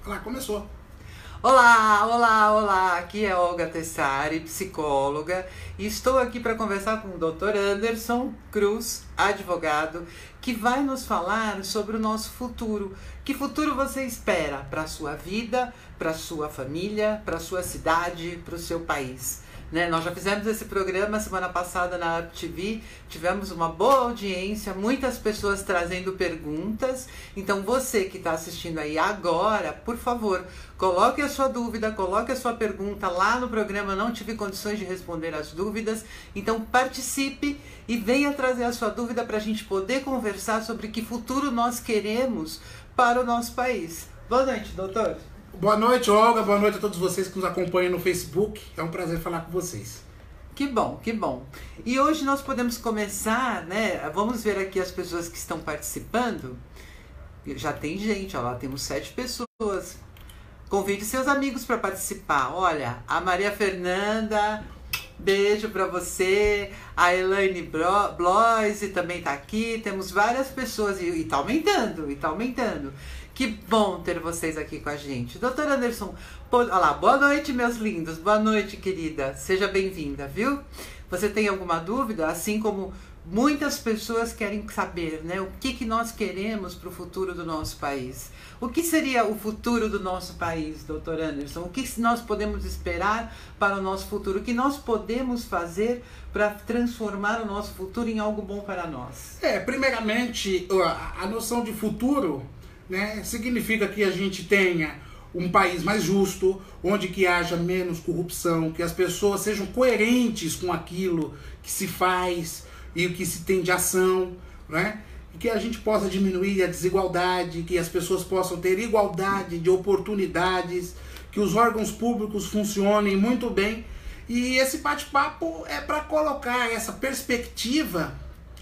Olha lá, começou. Olá, olá, olá! Aqui é Olga Tessari, psicóloga, e estou aqui para conversar com o Dr. Anderson Cruz, advogado, que vai nos falar sobre o nosso futuro. Que futuro você espera para a sua vida, para a sua família, para a sua cidade, para o seu país? Nós já fizemos esse programa semana passada na Up TV, tivemos uma boa audiência, muitas pessoas trazendo perguntas. Então você que está assistindo aí agora, por favor, coloque a sua dúvida, coloque a sua pergunta lá no programa. Não tive condições de responder as dúvidas, então participe e venha trazer a sua dúvida para a gente poder conversar sobre que futuro nós queremos para o nosso país. Boa noite, doutor. Boa noite, Olga. Boa noite a todos vocês que nos acompanham no Facebook. É um prazer falar com vocês. Que bom, que bom. E hoje nós podemos começar, Vamos ver aqui as pessoas que estão participando. Já tem gente, ó, lá temos 7 pessoas. Convide seus amigos para participar. Olha, a Maria Fernanda, beijo para você. A Elaine Bloise também tá aqui. Temos várias pessoas e tá aumentando, e tá aumentando. Que bom ter vocês aqui com a gente. Doutor Anderson, olha lá, boa noite, meus lindos. Boa noite, querida. Seja bem-vinda, viu? Você tem alguma dúvida? Assim como muitas pessoas querem saber, o que nós queremos para o futuro do nosso país. O que seria o futuro do nosso país, doutor Anderson? O que nós podemos esperar para o nosso futuro? O que nós podemos fazer para transformar o nosso futuro em algo bom para nós? Primeiramente, a noção de futuro, significa que a gente tenha um país mais justo, onde que haja menos corrupção, que as pessoas sejam coerentes com aquilo que se faz e o que se tem de ação, e que a gente possa diminuir a desigualdade, que as pessoas possam ter igualdade de oportunidades, que os órgãos públicos funcionem muito bem. E esse bate-papo é para colocar essa perspectiva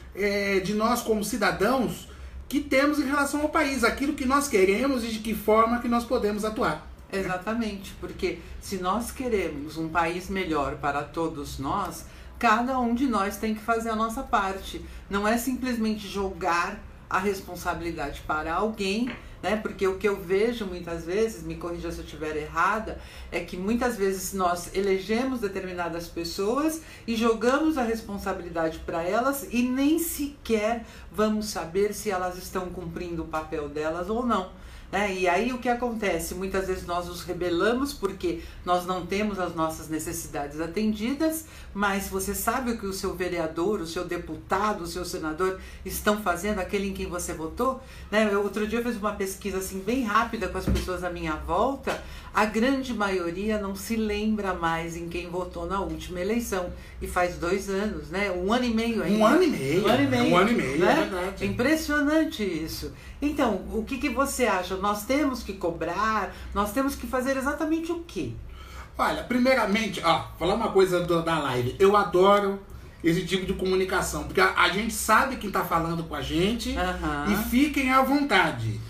de nós como cidadãos que temos em relação ao país, aquilo que nós queremos e de que forma que nós podemos atuar. Exatamente, porque se nós queremos um país melhor para todos nós, cada um de nós tem que fazer a nossa parte. Não é simplesmente jogar a responsabilidade para alguém, porque o que eu vejo muitas vezes, me corrija se eu estiver errada, é que muitas vezes nós elegemos determinadas pessoas e jogamos a responsabilidade para elas e nem sequer vamos saber se elas estão cumprindo o papel delas ou não. E aí o que acontece? Muitas vezes nós nos rebelamos porque nós não temos as nossas necessidades atendidas, mas você sabe o que o seu vereador, o seu deputado, o seu senador estão fazendo, aquele em quem você votou? Outro dia eu fiz uma pesquisa assim bem rápida com as pessoas à minha volta. A grande maioria não se lembra mais em quem votou na última eleição. E faz 2 anos, 1 ano e meio ainda. 1 ano e meio. 1 ano e meio. 1 ano e meio, é verdade. É impressionante isso. Então, o que você acha? Nós temos que cobrar? Nós temos que fazer exatamente o quê? Olha, primeiramente, falar uma coisa da live. Eu adoro esse tipo de comunicação, porque a gente sabe quem está falando com a gente e fiquem à vontade,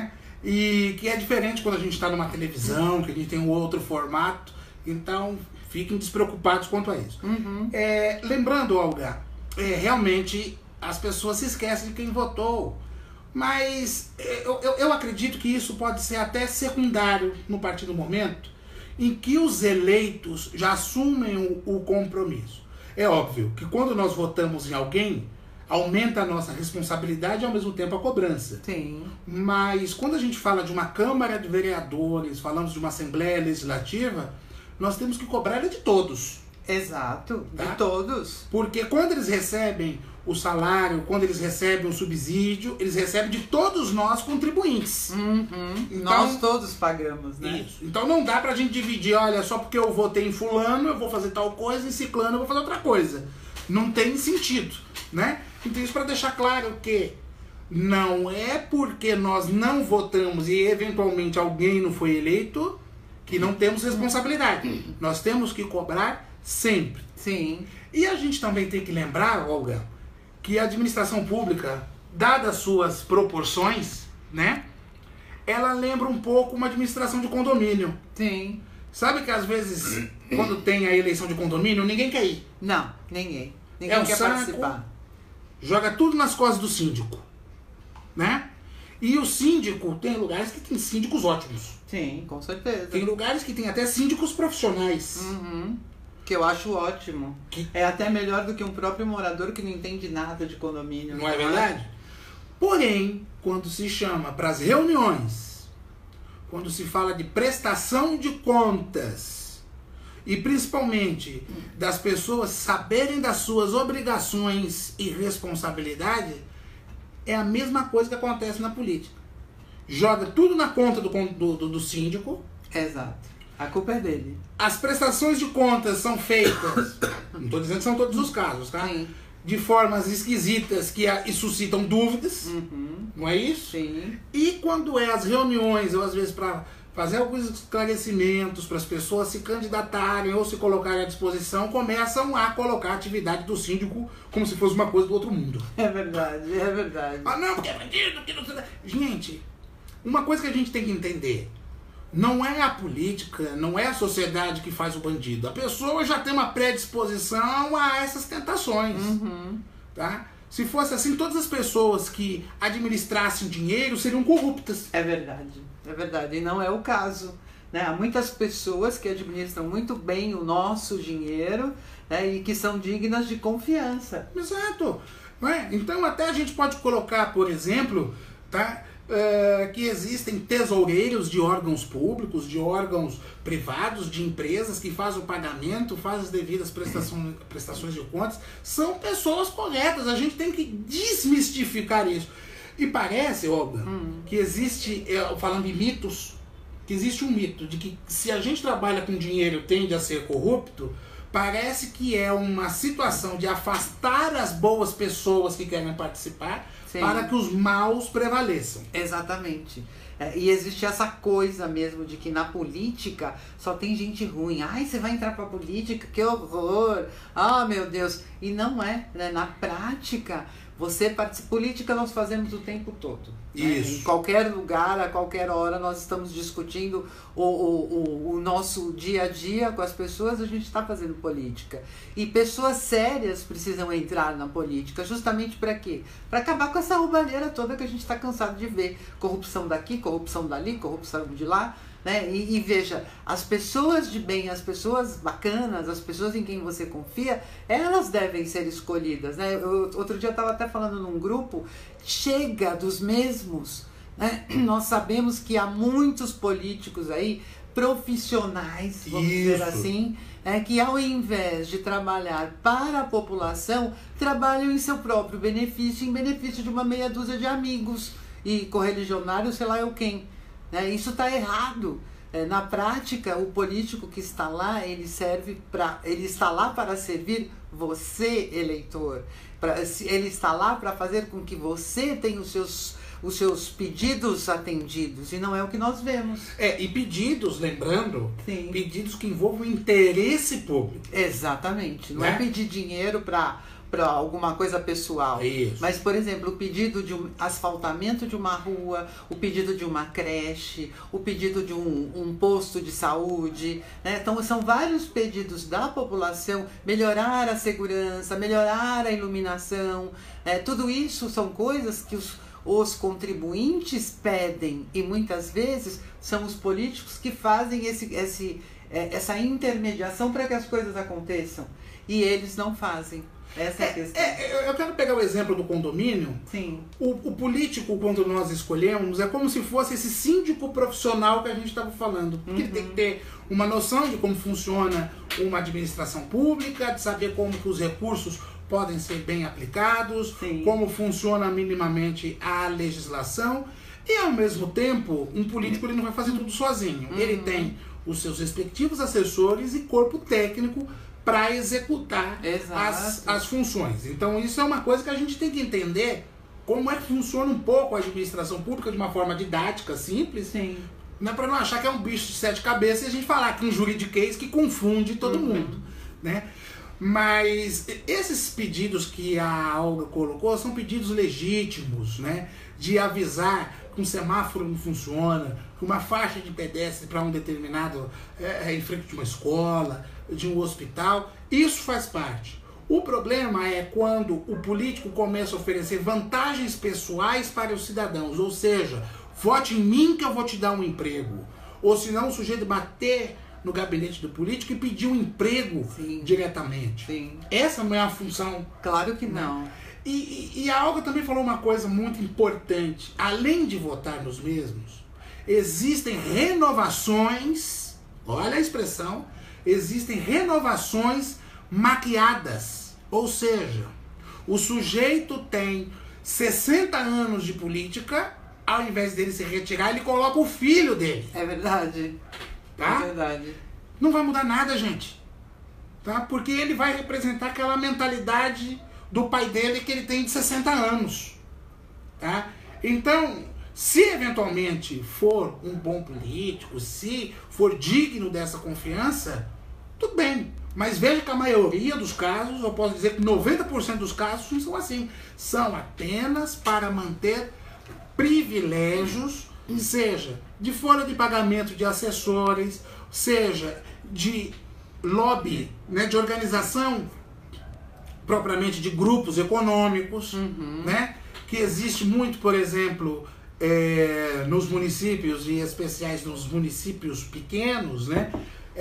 E que é diferente quando a gente está numa televisão, que a gente tem um outro formato. Então, fiquem despreocupados quanto a isso. Lembrando, Olga, realmente as pessoas se esquecem de quem votou. Mas eu acredito que isso pode ser até secundário no partir do momento em que os eleitos já assumem o compromisso. É óbvio que quando nós votamos em alguém, aumenta a nossa responsabilidade e ao mesmo tempo a cobrança. Sim. Mas quando a gente fala de uma Câmara de Vereadores, falamos de uma Assembleia Legislativa, nós temos que cobrar ela de todos. Exato, de todos. Porque quando eles recebem o salário, quando eles recebem o subsídio, eles recebem de todos nós contribuintes. Então, nós todos pagamos, Isso. Então não dá pra gente dividir, olha, só porque eu votei em fulano, eu vou fazer tal coisa, em ciclano eu vou fazer outra coisa. Não tem sentido, Então isso para deixar claro que não é porque nós não votamos e eventualmente alguém não foi eleito que não temos responsabilidade. Nós temos que cobrar sempre. Sim. E a gente também tem que lembrar, Olga, que a administração pública, dadas suas proporções, ela lembra um pouco uma administração de condomínio. Sim. Sabe que às vezes, quando tem a eleição de condomínio, ninguém quer ir. Não, ninguém. Ninguém quer participar. Joga tudo nas costas do síndico. E o síndico, tem lugares que tem síndicos ótimos. Sim, com certeza. Tem lugares que tem até síndicos profissionais. Que eu acho ótimo. É até melhor do que um próprio morador que não entende nada de condomínio. Não é verdade? Porém, quando se chama para as reuniões, quando se fala de prestação de contas, e principalmente das pessoas saberem das suas obrigações e responsabilidade, é a mesma coisa que acontece na política. Joga tudo na conta do síndico. Exato. A culpa é dele. As prestações de contas são feitas, não estou dizendo que são todos os casos, tá? Sim. De formas esquisitas que suscitam dúvidas, não é isso? Sim. E quando é as reuniões, ou às vezes para fazer alguns esclarecimentos para as pessoas se candidatarem ou se colocarem à disposição, começam a colocar a atividade do síndico como se fosse uma coisa do outro mundo. É verdade, é verdade. Ah, não, porque é bandido, que não sei. Gente, uma coisa que a gente tem que entender, não é a política, não é a sociedade que faz o bandido. A pessoa já tem uma predisposição a essas tentações. Tá? Se fosse assim, todas as pessoas que administrassem dinheiro seriam corruptas. É verdade, é verdade. E não é o caso. Né? Há muitas pessoas que administram muito bem o nosso dinheiro, né? E que são dignas de confiança. Exato. Não é? Então até a gente pode colocar, por exemplo, tá? Que existem tesoureiros de órgãos públicos, de órgãos privados, de empresas que fazem o pagamento, fazem as devidas prestações de contas, são pessoas corretas. A gente tem que desmistificar isso. E parece, Olga, que existe, falando em mitos, que existe um mito de que se a gente trabalha com dinheiro tende a ser corrupto. Parece que é uma situação de afastar as boas pessoas que querem participar. Sim. Para que os maus prevaleçam. Exatamente. E existe essa coisa mesmo de que na política só tem gente ruim. Ai, você vai entrar pra política? Que horror! Ah, meu Deus! E não é, né? Na prática, você participa. Política nós fazemos o tempo todo. Isso. Né? Em qualquer lugar, a qualquer hora, nós estamos discutindo o nosso dia a dia com as pessoas, a gente está fazendo política. E pessoas sérias precisam entrar na política, justamente para quê? Para acabar com essa roubalheira toda que a gente está cansado de ver. Corrupção daqui, corrupção dali, corrupção de lá. Né? E veja, as pessoas de bem, as pessoas bacanas, as pessoas em quem você confia, elas devem ser escolhidas. Né? Outro dia eu estava até falando num grupo, chega dos mesmos. Né? Nós sabemos que há muitos políticos aí, profissionais, vamos dizer assim, que ao invés de trabalhar para a população, trabalham em seu próprio benefício, em benefício de uma meia dúzia de amigos e correligionários, sei lá eu quem. Isso está errado. Na prática, o político que está lá, ele está lá para servir você, eleitor. Ele está lá para fazer com que você tenha os seus pedidos atendidos, e não é o que nós vemos. E pedidos, lembrando, Sim. Pedidos que envolvam interesse público. Exatamente. Não é pedir dinheiro para alguma coisa pessoal. Isso. Mas, por exemplo, o pedido de um asfaltamento de uma rua, o pedido de uma creche, o pedido de um posto de saúde. Né? Então, são vários pedidos da população, melhorar a segurança, melhorar a iluminação. Tudo isso são coisas que os contribuintes pedem, e muitas vezes são os políticos que fazem essa intermediação para que as coisas aconteçam. E eles não fazem. Essa é a questão. Eu quero pegar o exemplo do condomínio. Sim. O político, quando nós escolhemos, é como se fosse esse síndico profissional que a gente estava falando. Porque ele tem que ter uma noção de como funciona uma administração pública, de saber como que os recursos podem ser bem aplicados, Sim. Como funciona minimamente a legislação. E, ao mesmo tempo, um político ele não vai fazer tudo sozinho. Ele tem os seus respectivos assessores e corpo técnico para executar as funções. Então isso é uma coisa que a gente tem que entender como é que funciona um pouco a administração pública de uma forma didática, simples. Sim. Não é para não achar que é um bicho de 7 cabeças e a gente falar que um juridiquês que confunde todo mundo. Né? Mas esses pedidos que a Olga colocou são pedidos legítimos, né? De avisar que um semáforo não funciona, que uma faixa de pedestre para um determinado em frente de uma escola, de um hospital, isso faz parte. O problema é quando o político começa a oferecer vantagens pessoais para os cidadãos, ou seja, vote em mim que eu vou te dar um emprego. Ou senão o sujeito bater no gabinete do político e pedir um emprego diretamente. Sim. Essa não é a função. Claro que não. E a Olga também falou uma coisa muito importante. Além de votar nos mesmos, existem renovações, olha a expressão, existem renovações maquiadas. Ou seja, o sujeito tem 60 anos de política, ao invés dele se retirar, ele coloca o filho dele. É verdade. Tá? É verdade. Não vai mudar nada, gente. Tá? Porque ele vai representar aquela mentalidade do pai dele que ele tem de 60 anos. Tá? Então, se eventualmente for um bom político, se for digno dessa confiança, tudo bem. Mas veja que a maioria dos casos, eu posso dizer que 90% dos casos não são assim. São apenas para manter privilégios, seja de folha de pagamento de assessores, seja de lobby, né, de organização propriamente de grupos econômicos, né, que existe muito, por exemplo, nos municípios, e especiais nos municípios pequenos, né,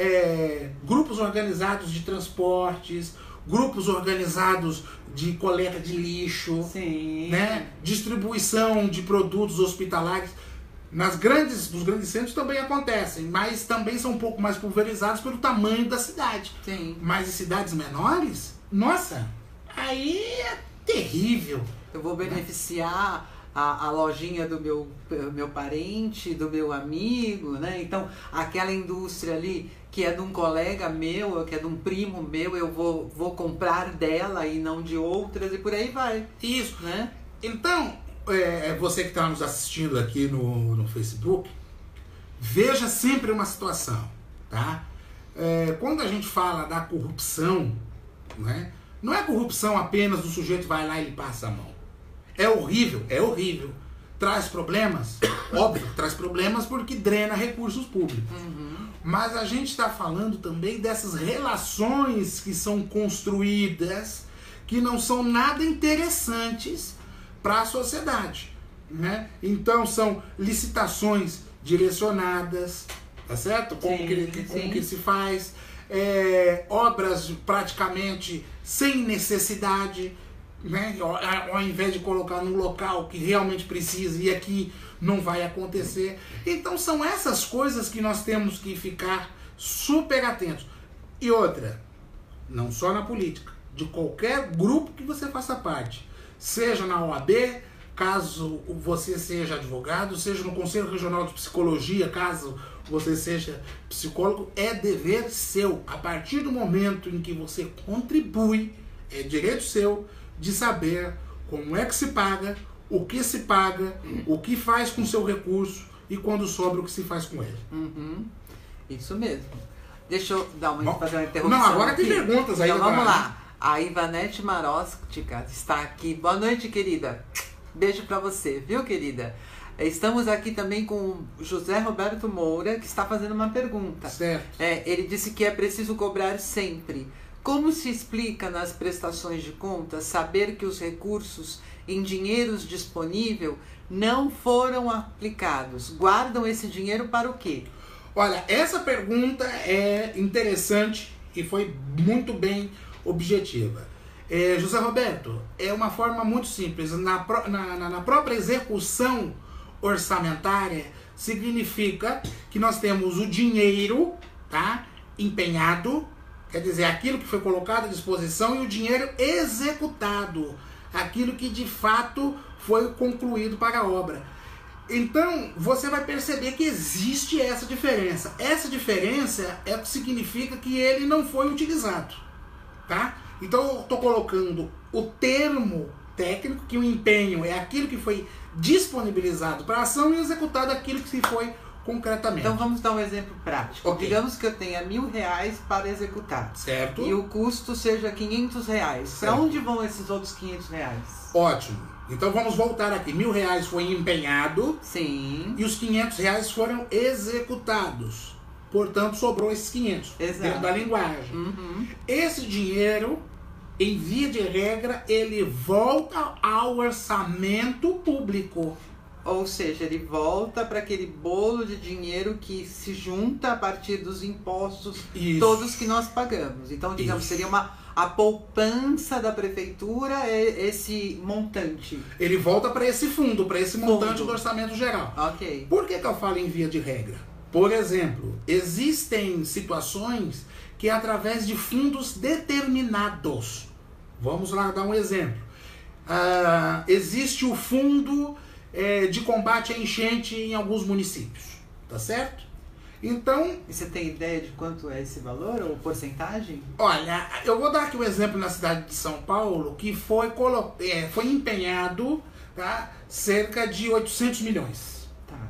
grupos organizados de transportes, grupos organizados de coleta de lixo, né, distribuição de produtos hospitalares. Nos grandes centros também acontecem, mas também são um pouco mais pulverizados pelo tamanho da cidade. Sim. Mas em cidades menores, nossa, aí é terrível. Eu vou beneficiar a lojinha do meu parente, do meu amigo, né? Então, aquela indústria ali que é de um colega meu, que é de um primo meu, eu vou comprar dela e não de outras, e por aí vai. Isso. Né? Então, você que está nos assistindo aqui no Facebook, veja sempre uma situação, tá? Quando a gente fala da corrupção, né, não é corrupção apenas do sujeito vai lá e ele passa a mão. É horrível, é horrível. Traz problemas? Óbvio, traz problemas porque drena recursos públicos. Mas a gente está falando também dessas relações que são construídas, que não são nada interessantes para a sociedade, né? Então são licitações direcionadas, tá certo? Como que se faz, obras praticamente sem necessidade, né? Ao invés de colocar num local que realmente precisa e aqui não vai acontecer. Então são essas coisas que nós temos que ficar super atentos. E outra, não só na política, de qualquer grupo que você faça parte, seja na OAB, caso você seja advogado, seja no Conselho Regional de Psicologia, caso você seja psicólogo, é dever seu. A partir do momento em que você contribui, é direito seu de saber como é que se paga, o que faz com o seu recurso e quando sobra o que se faz com ele. Isso mesmo. Deixa eu fazer uma interrupção. Não, agora aqui. Tem perguntas aí. Então vamos lá. A Ivanete Marostica está aqui. Boa noite, querida. Beijo pra você, viu, querida? Estamos aqui também com o José Roberto Moura, que está fazendo uma pergunta. Certo. Ele disse que é preciso cobrar sempre. Como se explica nas prestações de contas saber que os recursos em dinheiros disponível não foram aplicados? Guardam esse dinheiro para o quê? Olha, essa pergunta é interessante e foi muito bem objetiva. José Roberto, é uma forma muito simples. Na própria execução orçamentária, significa que nós temos o dinheiro, tá, empenhado, quer dizer, aquilo que foi colocado à disposição, e o dinheiro executado, aquilo que de fato foi concluído para a obra. Então, você vai perceber que existe essa diferença. Essa diferença é o que significa que ele não foi utilizado, tá? Então, eu estou colocando o termo técnico, que o empenho é aquilo que foi disponibilizado para a ação e executado aquilo que se foi concretamente. Então, vamos dar um exemplo prático. Okay. Digamos que eu tenha R$1.000 para executar. Certo. E o custo seja R$500. Para onde vão esses outros R$500? Ótimo. Então vamos voltar aqui. R$1.000 foi empenhado. Sim. E os R$500 foram executados. Portanto, sobrou esses 500. Exato. Dentro da linguagem. Esse dinheiro em via de regra, ele volta ao orçamento público. Ou seja, ele volta para aquele bolo de dinheiro que se junta a partir dos impostos todos que nós pagamos. Então, digamos, seria a poupança da prefeitura, esse montante. Ele volta para esse fundo, para esse montante do orçamento geral. Ok. Por que eu falo em via de regra? Por exemplo, existem situações que através de fundos determinados. Vamos lá dar um exemplo. Existe o fundo de combate à enchente em alguns municípios, tá certo? Então... E você tem ideia de quanto é esse valor ou porcentagem? Olha, eu vou dar aqui um exemplo na cidade de São Paulo, que foi empenhado, tá, cerca de 800 milhões.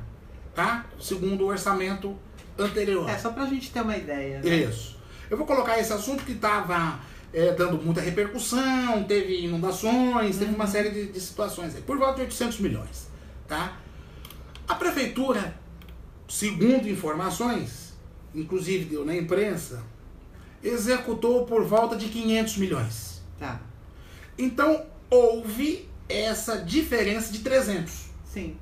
Tá? Segundo o orçamento anterior. Só pra gente ter uma ideia. Né? Isso. Eu vou colocar esse assunto que estava dando muita repercussão, teve inundações, teve uma série de situações aí, por volta de 800 milhões. Tá? A prefeitura, segundo informações, inclusive deu na imprensa, executou por volta de 500 milhões. Tá. Então, houve essa diferença de 300. Sim.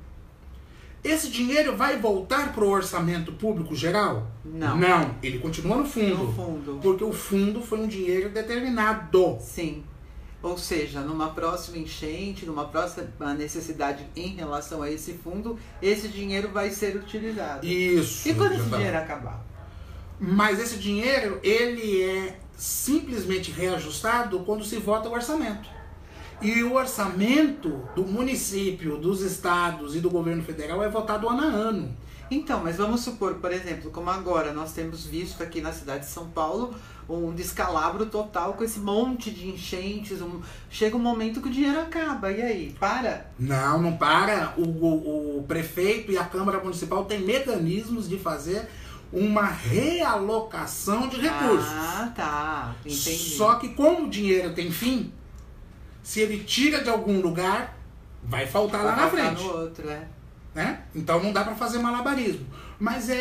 Esse dinheiro vai voltar para o orçamento público geral? Não. Não, ele continua no fundo. No fundo. Porque o fundo foi um dinheiro determinado. Sim. Ou seja, numa próxima enchente, numa próxima necessidade em relação a esse fundo, esse dinheiro vai ser utilizado. Isso. E quando esse dinheiro acabar? Mas esse dinheiro, ele é simplesmente reajustado quando se vota o orçamento. E o orçamento do município, dos estados e do governo federal é votado ano a ano. Então, mas vamos supor, por exemplo, como agora nós temos visto aqui na cidade de São Paulo, um descalabro total com esse monte de enchentes. Chega um momento que o dinheiro acaba, e aí? Para? Não, não para. O prefeito e a Câmara Municipal têm mecanismos de fazer uma realocação de recursos. Ah, tá. Entendi. Só que como o dinheiro tem fim, se ele tira de algum lugar, vai faltar lá na frente. No outro, né? Então não dá para fazer malabarismo. Mas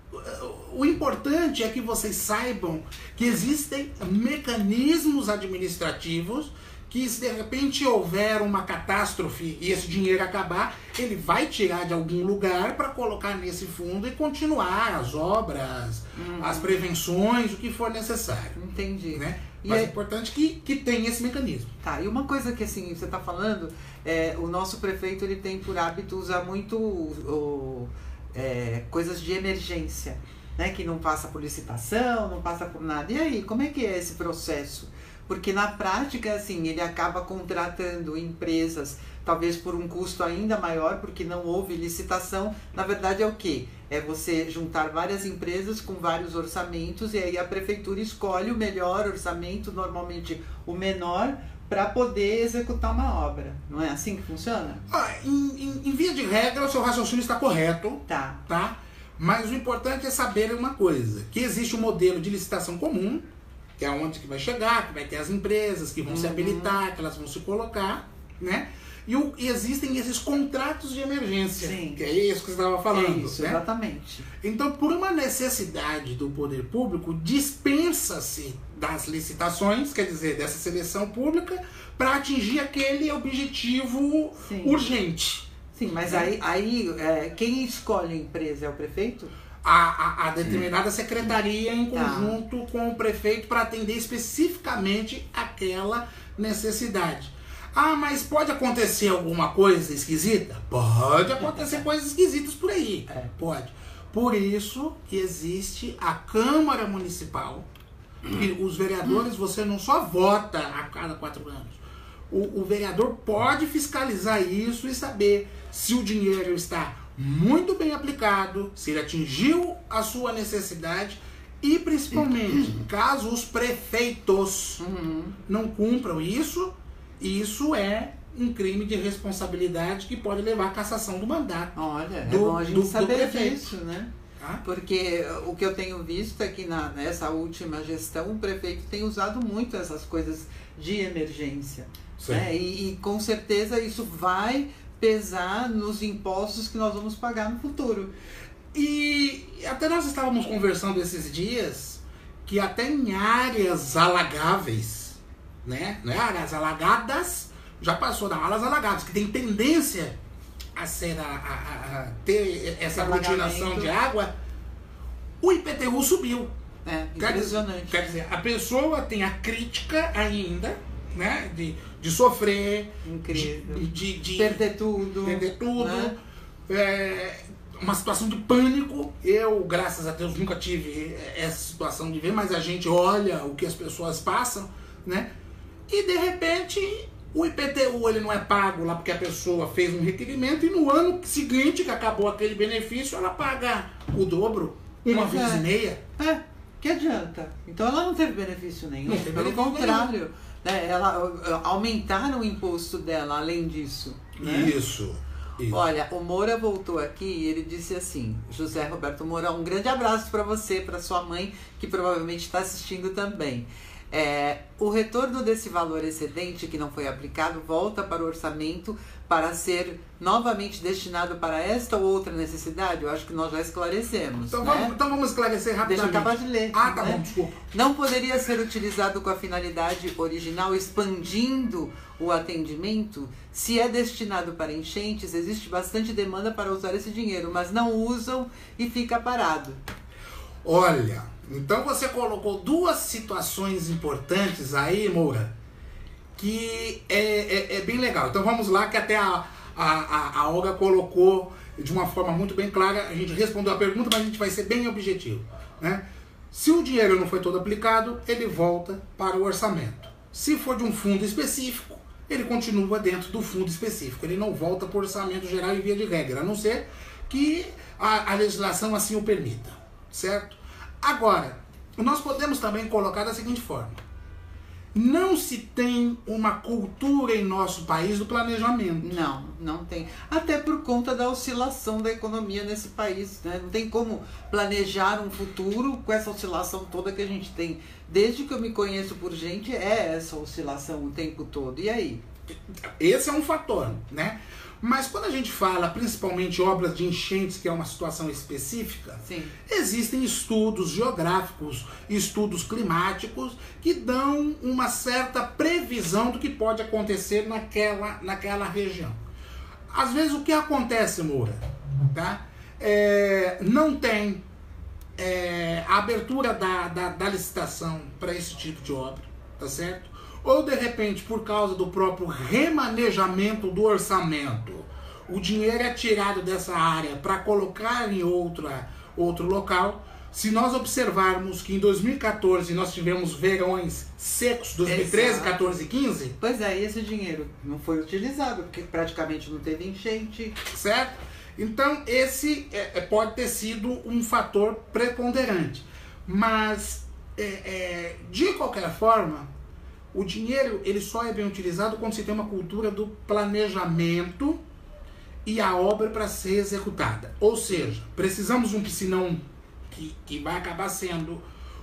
o importante é que vocês saibam que existem mecanismos administrativos que, se de repente houver uma catástrofe e esse dinheiro acabar, ele vai tirar de algum lugar para colocar nesse fundo e continuar as obras, as prevenções, o que for necessário. Entendi. Né? Mas é importante que tenha esse mecanismo. Tá, e uma coisa que assim, você está falando, o nosso prefeito ele tem por hábito usar muito coisas de emergência, né? Que não passa por licitação, não passa por nada. E aí, como é que é esse processo? Porque na prática, assim, ele acaba contratando empresas, talvez por um custo ainda maior, porque não houve licitação. Na verdade é o quê? É você juntar várias empresas com vários orçamentos e aí a prefeitura escolhe o melhor orçamento, normalmente o menor, para poder executar uma obra. Não é assim que funciona? Em via de regra, o seu raciocínio está correto. Tá? Mas o importante é saber uma coisa, que existe um modelo de licitação comum, que é onde que vai chegar, que vai ter as empresas que vão se habilitar, que elas vão se colocar, né? E existem esses contratos de emergência. Sim. Que é isso que você estava falando. É isso, né? Exatamente. Então, por uma necessidade do poder público, dispensa-se das licitações, quer dizer, dessa seleção pública, para atingir aquele objetivo urgente. Sim, mas aí quem escolhe a empresa é o prefeito? A determinada secretaria em conjunto com o prefeito para atender especificamente aquela necessidade. Mas pode acontecer alguma coisa esquisita? Pode acontecer coisas esquisitas por aí. Pode. Por isso que existe a Câmara Municipal. E os vereadores, você não só vota a cada 4 anos. O vereador pode fiscalizar isso e saber se o dinheiro está muito bem aplicado, se ele atingiu a sua necessidade e, principalmente, caso os prefeitos não cumpram isso é um crime de responsabilidade que pode levar à cassação do mandato. Olha, é bom a gente saber disso, né? Tá? Porque o que eu tenho visto é que nessa última gestão o prefeito tem usado muito essas coisas de emergência. Né? E com certeza isso vai pesar nos impostos que nós vamos pagar no futuro. E até nós estávamos conversando esses dias que até em áreas alagáveis, né? Não é áreas alagadas, já passou da áreas alagadas, que tem tendência a ser a ter essa aglutinação de água. O IPTU subiu. Impressionante. Quer dizer, a pessoa tem a crítica ainda, né? De sofrer, de perder tudo. Né? Uma situação de pânico. Eu, graças a Deus, nunca tive essa situação de ver, mas a gente olha o que as pessoas passam, né? E de repente o IPTU ele não é pago lá porque a pessoa fez um requerimento e no ano seguinte que acabou aquele benefício ela paga o dobro, uma vez e meia. Que adianta? Então ela não teve benefício nenhum, pelo contrário, né? Aumentaram o imposto dela além disso. Né? Isso. Olha, o Moura voltou aqui e ele disse assim, José Roberto Moura, um grande abraço para você, para sua mãe, que provavelmente está assistindo também. O retorno desse valor excedente que não foi aplicado volta para o orçamento para ser novamente destinado para esta ou outra necessidade? Eu acho que nós já esclarecemos. Então, né? vamos esclarecer rapidamente. Deixa eu acabar de ler. Tá né? bom, desculpa. Não poderia ser utilizado com a finalidade original, expandindo o atendimento? Se é destinado para enchentes, existe bastante demanda para usar esse dinheiro, mas não usam e fica parado. Olha, então você colocou duas situações importantes aí, Moura, que é bem legal. Então vamos lá, que até a Olga colocou de uma forma muito bem clara. A gente respondeu a pergunta, mas a gente vai ser bem objetivo, né? Se o dinheiro não foi todo aplicado, ele volta para o orçamento. Se for de um fundo específico, ele continua dentro do fundo específico. Ele não volta para o orçamento geral em via de regra, a não ser que a legislação assim o permita, certo? Agora, nós podemos também colocar da seguinte forma. Não se tem uma cultura em nosso país do planejamento. Não tem. Até por conta da oscilação da economia nesse país, né? Não tem como planejar um futuro com essa oscilação toda que a gente tem. Desde que eu me conheço por gente, essa oscilação o tempo todo. E aí? Esse é um fator, né? Mas quando a gente fala principalmente obras de enchentes, que é uma situação específica, sim, existem estudos geográficos, estudos climáticos que dão uma certa previsão do que pode acontecer naquela região. Às vezes o que acontece, Moura, tá? Não tem a abertura da licitação para esse tipo de obra, tá certo? Ou de repente, por causa do próprio remanejamento do orçamento, o dinheiro é tirado dessa área para colocar em outro local. Se nós observarmos que em 2014 nós tivemos verões secos, 2013, 14 e 15... Pois é, e esse dinheiro não foi utilizado, porque praticamente não teve enchente. Certo? Então esse pode ter sido um fator preponderante. Mas, de qualquer forma, o dinheiro ele só é bem utilizado quando se tem uma cultura do planejamento e a obra para ser executada. Ou seja, precisamos de um piscinão que vai acabar sendo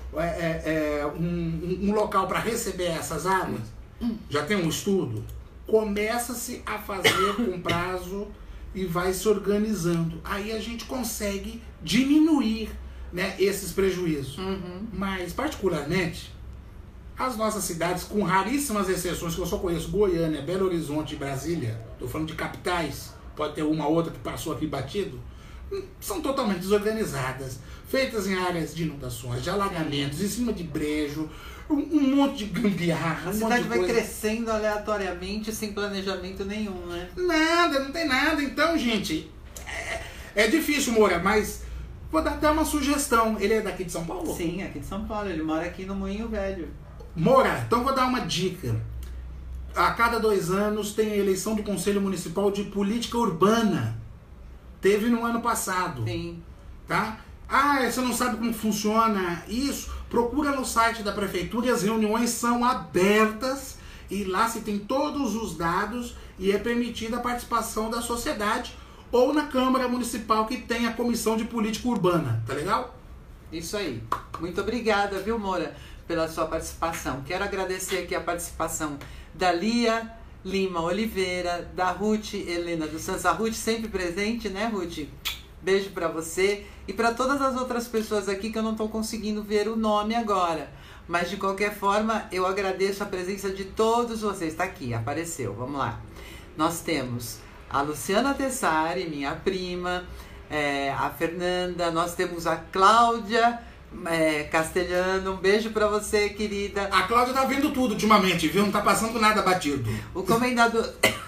um local para receber essas águas. Já tem um estudo. Começa-se a fazer com prazo e vai se organizando. Aí a gente consegue diminuir, né, esses prejuízos. Mas, particularmente, as nossas cidades, com raríssimas exceções, que eu só conheço Goiânia, Belo Horizonte e Brasília, estou falando de capitais, pode ter uma outra que passou aqui batido, são totalmente desorganizadas, feitas em áreas de inundações, de alagamentos, em cima de brejo, um monte de gambiarra. A cidade vai crescendo aleatoriamente, sem planejamento nenhum, né? Nada, não tem nada. Então, gente, é difícil, Moura, mas vou dar até uma sugestão. Ele é daqui de São Paulo? Sim, aqui de São Paulo, ele mora aqui no Moinho Velho. Moura, então vou dar uma dica. A cada 2 anos tem a eleição do Conselho Municipal de Política Urbana. Teve no ano passado. Sim. Tá? Você não sabe como funciona isso? Procura no site da prefeitura e as reuniões são abertas e lá se tem todos os dados e é permitida a participação da sociedade ou na Câmara Municipal que tem a Comissão de Política Urbana. Tá legal? Isso aí. Muito obrigada, viu, Moura, pela sua participação. Quero agradecer aqui a participação da Lia Lima Oliveira, da Ruth Helena dos Santos. A Ruth sempre presente, né, Ruth? Beijo pra você e pra todas as outras pessoas aqui que eu não tô conseguindo ver o nome agora. Mas de qualquer forma, eu agradeço a presença de todos vocês. Tá aqui, apareceu, vamos lá. Nós temos a Luciana Tessari, minha prima, a Fernanda, nós temos a Cláudia Castelhano, um beijo pra você, querida. A Cláudia tá vendo tudo ultimamente, viu? Não tá passando nada batido. O comendador...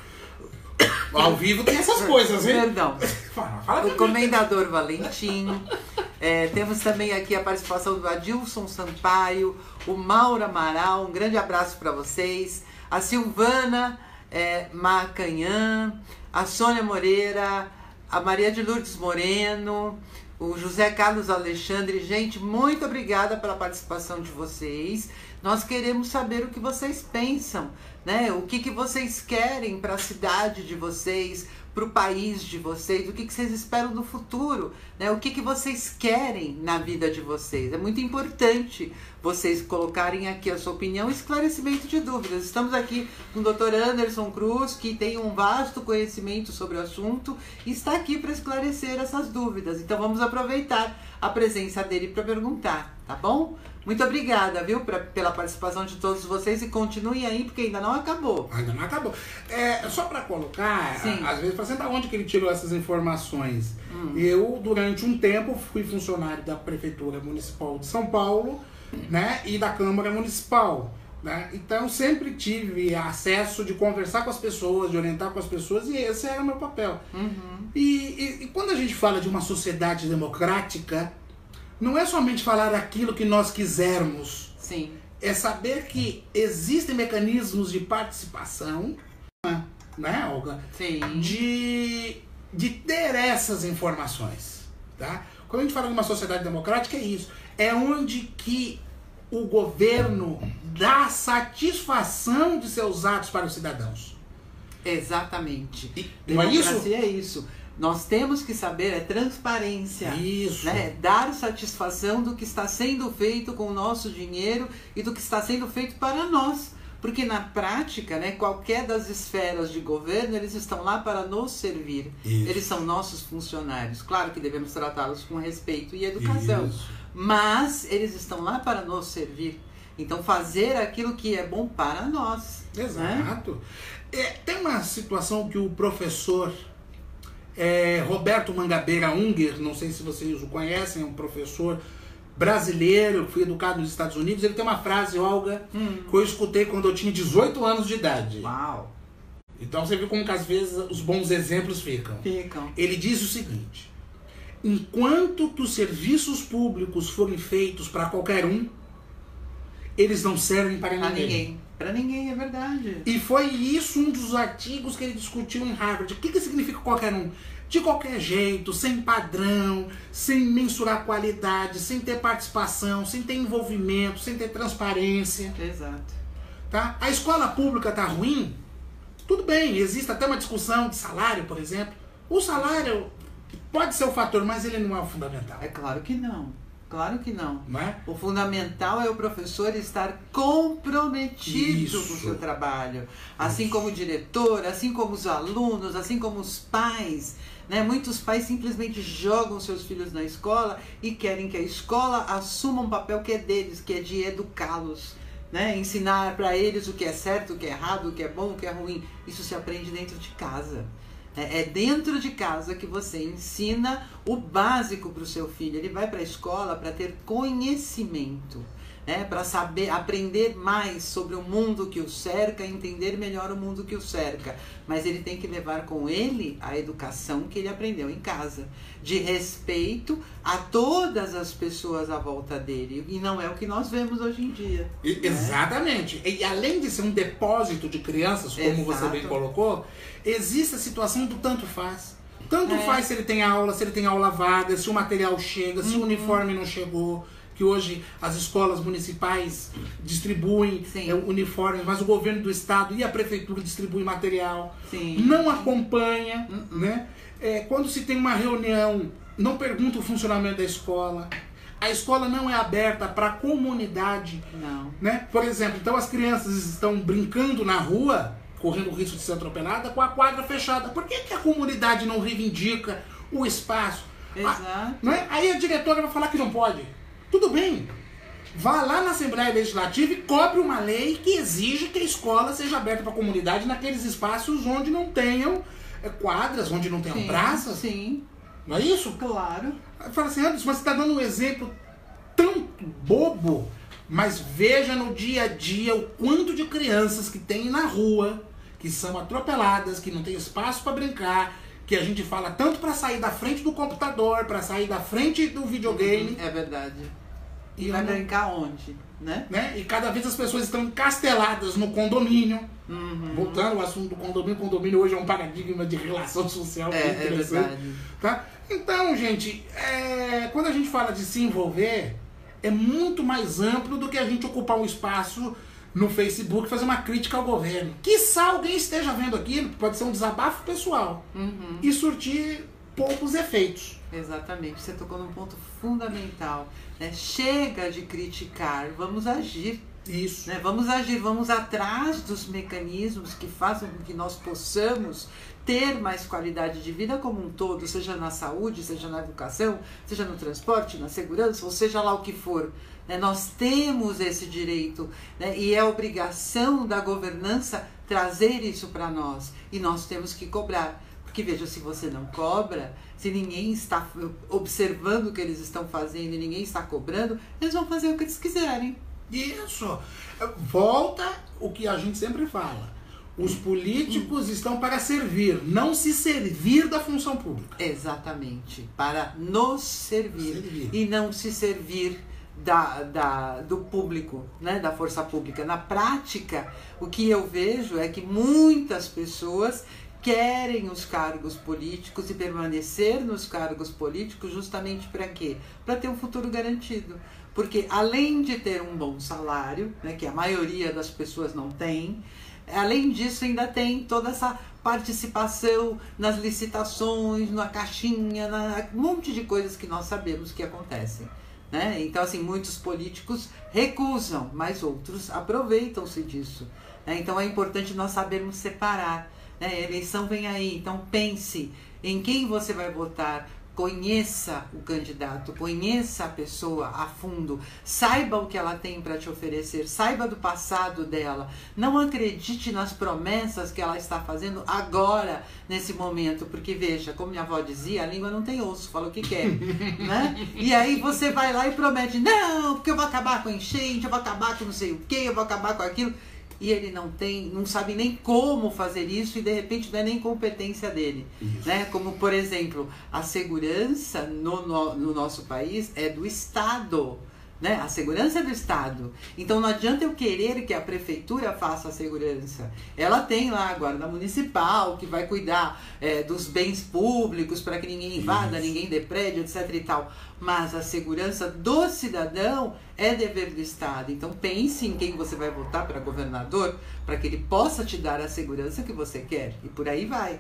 Ao vivo tem essas coisas, hein? Perdão. O comendador Valentim. Temos também aqui a participação do Adilson Sampaio, o Mauro Amaral, um grande abraço para vocês. A Silvana Macanhã, a Sônia Moreira, a Maria de Lourdes Moreno, o José Carlos Alexandre. Gente, muito obrigada pela participação de vocês. Nós queremos saber o que vocês pensam, né? O que vocês querem para a cidade de vocês, para o país de vocês, o que vocês esperam do futuro, né? O que vocês querem na vida de vocês. É muito importante vocês colocarem aqui a sua opinião e esclarecimento de dúvidas. Estamos aqui com o Dr. Anderson Cruz, que tem um vasto conhecimento sobre o assunto e está aqui para esclarecer essas dúvidas. Então vamos aproveitar a presença dele para perguntar, tá bom? Muito obrigada, viu, pela participação de todos vocês e continuem aí, porque ainda não acabou. Ainda não acabou. Só para colocar, sim, às vezes, para da onde que ele tirou essas informações. Eu, durante um tempo, fui funcionário da Prefeitura Municipal de São Paulo, né, e da Câmara Municipal. Né? Então, sempre tive acesso de conversar com as pessoas, de orientar com as pessoas, e esse era o meu papel. E quando a gente fala de uma sociedade democrática, não é somente falar aquilo que nós quisermos. Sim. É saber que existem mecanismos de participação, né, Olga? Sim. De ter essas informações. Tá? Quando a gente fala de uma sociedade democrática, é isso. É onde que o governo dá satisfação de seus atos para os cidadãos. Exatamente. Democracia é isso. Nós temos que saber, transparência. Isso. Né? Dar satisfação do que está sendo feito com o nosso dinheiro e do que está sendo feito para nós. Porque na prática, né, qualquer das esferas de governo, eles estão lá para nos servir. Isso. Eles são nossos funcionários. Claro que devemos tratá-los com respeito e educação. Isso. Mas eles estão lá para nos servir. Então fazer aquilo que é bom para nós. Exato. Né? Tem uma situação que o professor... Roberto Mangabeira Unger, não sei se vocês o conhecem, é um professor brasileiro, fui educado nos Estados Unidos. Ele tem uma frase, Olga, que eu escutei quando eu tinha 18 anos de idade. Uau! Então você viu como que às vezes os bons exemplos ficam. Ele diz o seguinte: enquanto que os serviços públicos forem feitos para qualquer um, eles não servem para ninguém. Para ninguém, é verdade. E foi isso um dos artigos que ele discutiu em Harvard. O que significa qualquer um? De qualquer jeito, sem padrão, sem mensurar qualidade, sem ter participação, sem ter envolvimento, sem ter transparência. Exato. Tá? A escola pública está ruim? Tudo bem, existe até uma discussão de salário, por exemplo. O salário pode ser o fator, mas ele não é o fundamental. É claro que não. Claro que não. Não é? O fundamental é o professor estar comprometido com o seu trabalho. Assim como o diretor, assim como os alunos, assim como os pais. Né? Muitos pais simplesmente jogam seus filhos na escola e querem que a escola assuma um papel que é deles, que é de educá-los. Né? Ensinar para eles o que é certo, o que é errado, o que é bom, o que é ruim. Isso se aprende dentro de casa. É dentro de casa que você ensina o básico para o seu filho. Ele vai para a escola para ter conhecimento, né? Para saber, aprender mais sobre o mundo que o cerca, entender melhor o mundo que o cerca. Mas ele tem que levar com ele a educação que ele aprendeu em casa, de respeito a todas as pessoas à volta dele. E não é o que nós vemos hoje em dia. Exatamente. E além de ser um depósito de crianças, como você bem colocou, existe a situação do tanto faz. Tanto faz se ele tem aula, se ele tem aula vaga, se o material chega, se o uniforme não chegou. Que hoje as escolas municipais distribuem uniformes, mas o governo do estado e a prefeitura distribuem material. Não acompanha, né? Quando se tem uma reunião, não pergunta o funcionamento da escola. A escola não é aberta para a comunidade. Não. Né? Por exemplo, então as crianças estão brincando na rua, correndo o risco de ser atropelada, com a quadra fechada. Por que a comunidade não reivindica o espaço? Exato. Não é? Aí a diretora vai falar que não pode. Tudo bem. Vá lá na Assembleia Legislativa e cobre uma lei que exige que a escola seja aberta para a comunidade naqueles espaços onde não tenham quadras, onde não tenham praças. Sim. Não é isso? Claro. Fala assim, Anderson, mas você está dando um exemplo tão bobo, mas veja no dia a dia o quanto de crianças que tem na rua, que são atropeladas, que não tem espaço para brincar, que a gente fala tanto para sair da frente do computador, para sair da frente do videogame. É verdade. E vai brincar onde? Né? E cada vez as pessoas estão encasteladas no condomínio. Voltando ao assunto do condomínio, o condomínio hoje é um paradigma de relação social. É verdade. Tá? Então, gente, quando a gente fala de se envolver, é muito mais amplo do que a gente ocupar um espaço no Facebook e fazer uma crítica ao governo. Quiçá alguém esteja vendo aquilo, pode ser um desabafo pessoal, e surtir poucos efeitos. Exatamente, você tocou num ponto fundamental. Né? Chega de criticar, vamos agir. Isso. Né? Vamos agir, vamos atrás dos mecanismos que façam com que nós possamos ter mais qualidade de vida como um todo, seja na saúde, seja na educação, seja no transporte, na segurança, ou seja lá o que for. Né? Nós temos esse direito, né? E é obrigação da governança trazer isso para nós. E nós temos que cobrar. Porque veja, se você não cobra, se ninguém está observando o que eles estão fazendo e ninguém está cobrando, eles vão fazer o que eles quiserem. Isso. Volta o que a gente sempre fala. Os políticos estão para servir, não se servir da função pública. Exatamente. Para nos servir. E não se servir do público, né? Da força pública. Na prática, o que eu vejo é que muitas pessoas querem os cargos políticos e permanecer nos cargos políticos justamente para quê? Para ter um futuro garantido. Porque além de ter um bom salário, né, que a maioria das pessoas não tem, além disso ainda tem toda essa participação nas licitações, na caixinha, um monte de coisas que nós sabemos que acontecem. Né? Então, assim, muitos políticos recusam, mas outros aproveitam-se disso. Né? Então é importante nós sabermos separar. Né? A eleição vem aí, então pense em quem você vai votar, conheça o candidato, conheça a pessoa a fundo, saiba o que ela tem para te oferecer, saiba do passado dela, não acredite nas promessas que ela está fazendo agora, nesse momento, porque veja, como minha avó dizia, a língua não tem osso, fala o que quer, né? E aí você vai lá e promete, não, porque eu vou acabar com a enchente, eu vou acabar com não sei o que, eu vou acabar com aquilo. E ele não sabe nem como fazer isso e de repente não é nem competência dele. Né? Como, por exemplo, a segurança no nosso país é do Estado. Né? A segurança é do Estado. Então não adianta eu querer que a prefeitura faça a segurança. Ela tem lá a guarda municipal que vai cuidar dos bens públicos para que ninguém invada, ninguém dê prédio, etc. e tal. Mas a segurança do cidadão é dever do Estado. Então pense em quem você vai votar para governador, para que ele possa te dar a segurança que você quer. E por aí vai.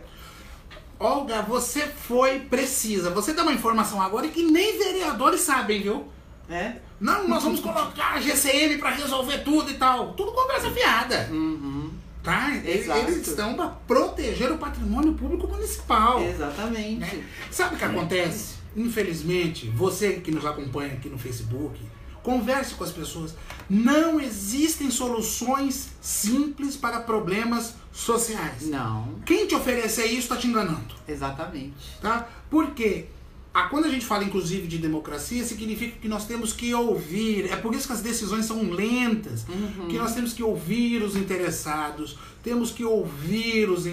Olga, você foi precisa. Você dá uma informação agora que nem vereadores sabem, viu? Não, nós vamos colocar a GCM para resolver tudo e tal. Tudo conversa fiada. Tá? Eles estão para proteger o patrimônio público municipal. Exatamente. Né? Sabe o que acontece? Infelizmente, você que nos acompanha aqui no Facebook, converse com as pessoas. Não existem soluções simples para problemas sociais. Não. Quem te oferecer isso está te enganando. Exatamente. Tá? Por quê? Quando a gente fala, inclusive, de democracia, significa que nós temos que ouvir. É por isso que as decisões são lentas. Que nós temos que ouvir os interessados, temos que ouvir os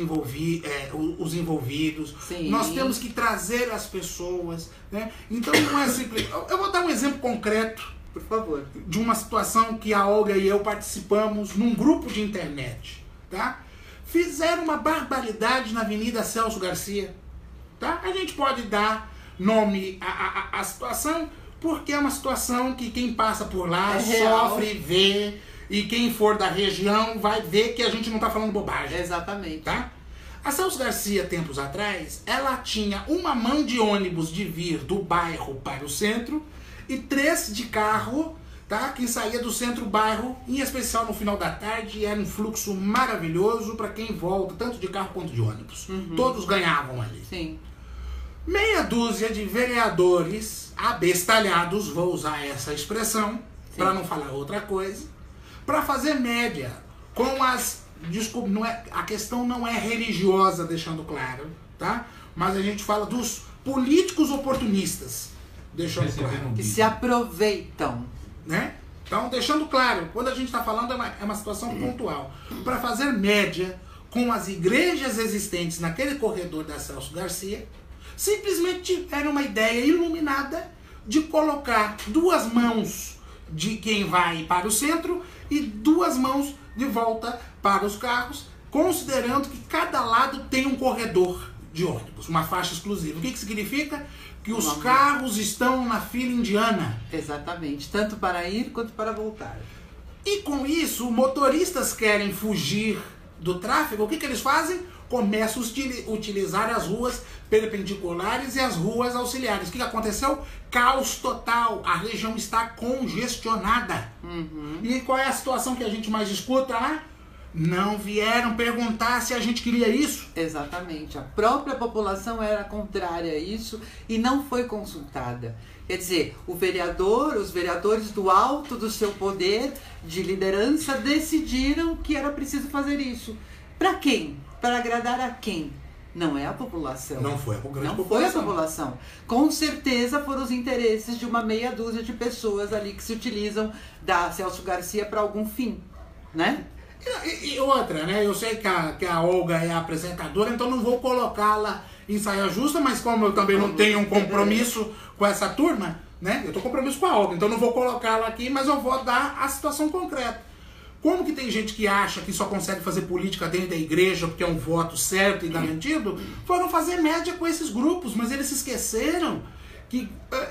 envolvidos. Sim. Nós temos que trazer as pessoas. Né? Então, não é simples. Eu vou dar um exemplo concreto. Por favor. De uma situação que a Olga e eu participamos num grupo de internet. Tá? Fizeram uma barbaridade na Avenida Celso Garcia. Tá? A gente pode dar nome à situação, porque é uma situação que quem passa por lá sofre, vê, e quem for da região vai ver que a gente não está falando bobagem. Exatamente. Tá? A Celso Garcia, tempos atrás, ela tinha uma mão de ônibus de vir do bairro para o centro e 3 de carro, tá? Que saía do centro-bairro, em especial no final da tarde, e era um fluxo maravilhoso para quem volta, tanto de carro quanto de ônibus. Todos ganhavam ali. Sim. meia dúzia de vereadores abestalhados, vou usar essa expressão, para não falar outra coisa, para fazer média com as... Desculpa, a questão não é religiosa, deixando claro, tá? Mas a gente fala dos políticos oportunistas, deixando claro. Que se aproveitam. Né? Então, deixando claro, quando a gente está falando é uma situação pontual. Para fazer média com as igrejas existentes naquele corredor da Celso Garcia, simplesmente tiveram uma ideia iluminada de colocar 2 mãos de quem vai para o centro e 2 mãos de volta para os carros, considerando que cada lado tem um corredor de ônibus, uma faixa exclusiva. O que significa? Que os carros estão na fila indiana. Exatamente, tanto para ir quanto para voltar. E com isso, motoristas querem fugir do tráfego, o que eles fazem? Começam a utilizar as ruas perpendiculares e as ruas auxiliares. O que aconteceu? Caos total, a região está congestionada. E qual é a situação que a gente mais escuta lá? Não vieram perguntar se a gente queria isso. Exatamente. A própria população era contrária a isso e não foi consultada. Quer dizer, os vereadores do alto do seu poder de liderança decidiram que era preciso fazer isso. Para quem? Para agradar a quem? Não é a população. Não foi a grande população. Não foi a população. Com certeza foram os interesses de uma meia dúzia de pessoas ali que se utilizam da Celso Garcia para algum fim, né? E outra, né? Eu sei que a Olga é a apresentadora, então não vou colocá-la em saia justa, mas como eu também não tenho um compromisso com essa turma, né? Eu tô compromisso com a Olga, então não vou colocá-la aqui, mas eu vou dar a situação concreta. Como que tem gente que acha que só consegue fazer política dentro da igreja porque é um voto certo e garantido, foram fazer média com esses grupos, mas eles se esqueceram que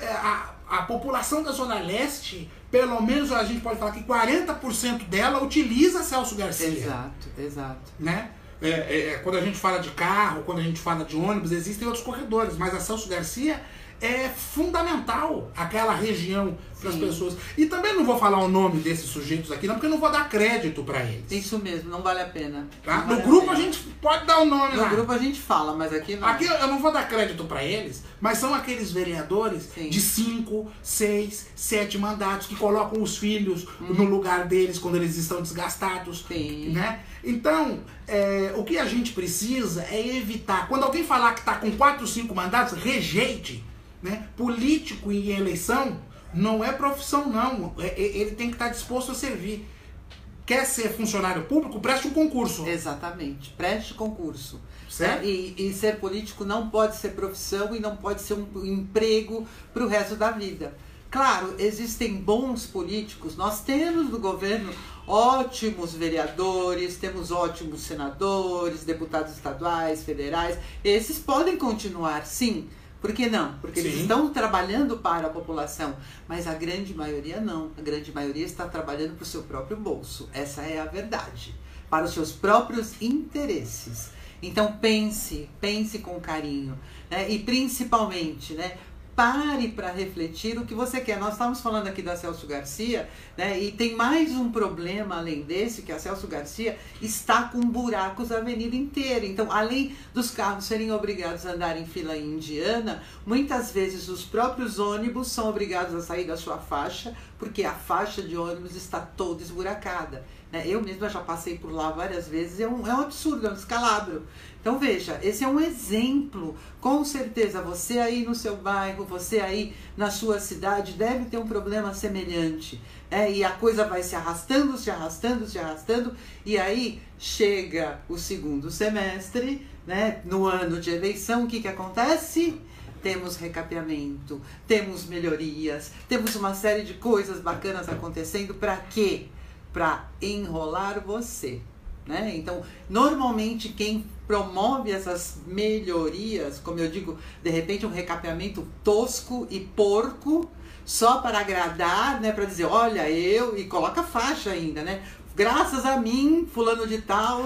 a população da Zona Leste, pelo menos a gente pode falar que 40% dela utiliza Celso Garcia. Exato. Né? Quando a gente fala de carro, quando a gente fala de ônibus, existem outros corredores, mas a Celso Garcia é fundamental aquela região para as pessoas. E também não vou falar o nome desses sujeitos aqui, não, porque eu não vou dar crédito para eles. Isso mesmo, não vale a pena. Tá? No grupo a gente pode dar o nome lá. No grupo a gente fala, mas aqui não. Aqui eu não vou dar crédito para eles, mas são aqueles vereadores de 5, 6, 7 mandatos que colocam os filhos no lugar deles quando eles estão desgastados. Né? Então, o que a gente precisa é evitar. Quando alguém falar que está com 4, 5 mandatos, rejeite. Né? Político em eleição não é profissão, não. Ele tem que estar disposto a servir. Quer ser funcionário público? Preste um concurso. Exatamente, preste concurso. Certo? E ser político não pode ser profissão e não pode ser um emprego para o resto da vida. Claro, existem bons políticos, nós temos no governo ótimos vereadores, temos ótimos senadores, deputados estaduais, federais, esses podem continuar, sim. Por que não? Porque eles estão trabalhando para a população, mas a grande maioria não. A grande maioria está trabalhando para o seu próprio bolso. Essa é a verdade. Para os seus próprios interesses. Então pense com carinho, né? E principalmente, né? Pare para refletir o que você quer. Nós estamos falando aqui da Celso Garcia, né? E tem mais um problema além desse, que a Celso Garcia está com buracos a avenida inteira. Então, além dos carros serem obrigados a andar em fila indiana, muitas vezes os próprios ônibus são obrigados a sair da sua faixa, porque a faixa de ônibus está toda esburacada. Eu mesma já passei por lá várias vezes, é um absurdo, é um descalabro. Então veja, esse é um exemplo. Com certeza você aí no seu bairro, você aí na sua cidade deve ter um problema semelhante. E a coisa vai se arrastando, e aí chega o segundo semestre, né? No ano de eleição, o que acontece? Temos recapeamento, temos melhorias, temos uma série de coisas bacanas acontecendo. Para quê? Para enrolar você, né? Então, normalmente quem promove essas melhorias, como eu digo, de repente um recapeamento tosco e porco, só para agradar, né? Para dizer, olha, e coloca faixa ainda, né? Graças a mim, fulano de tal.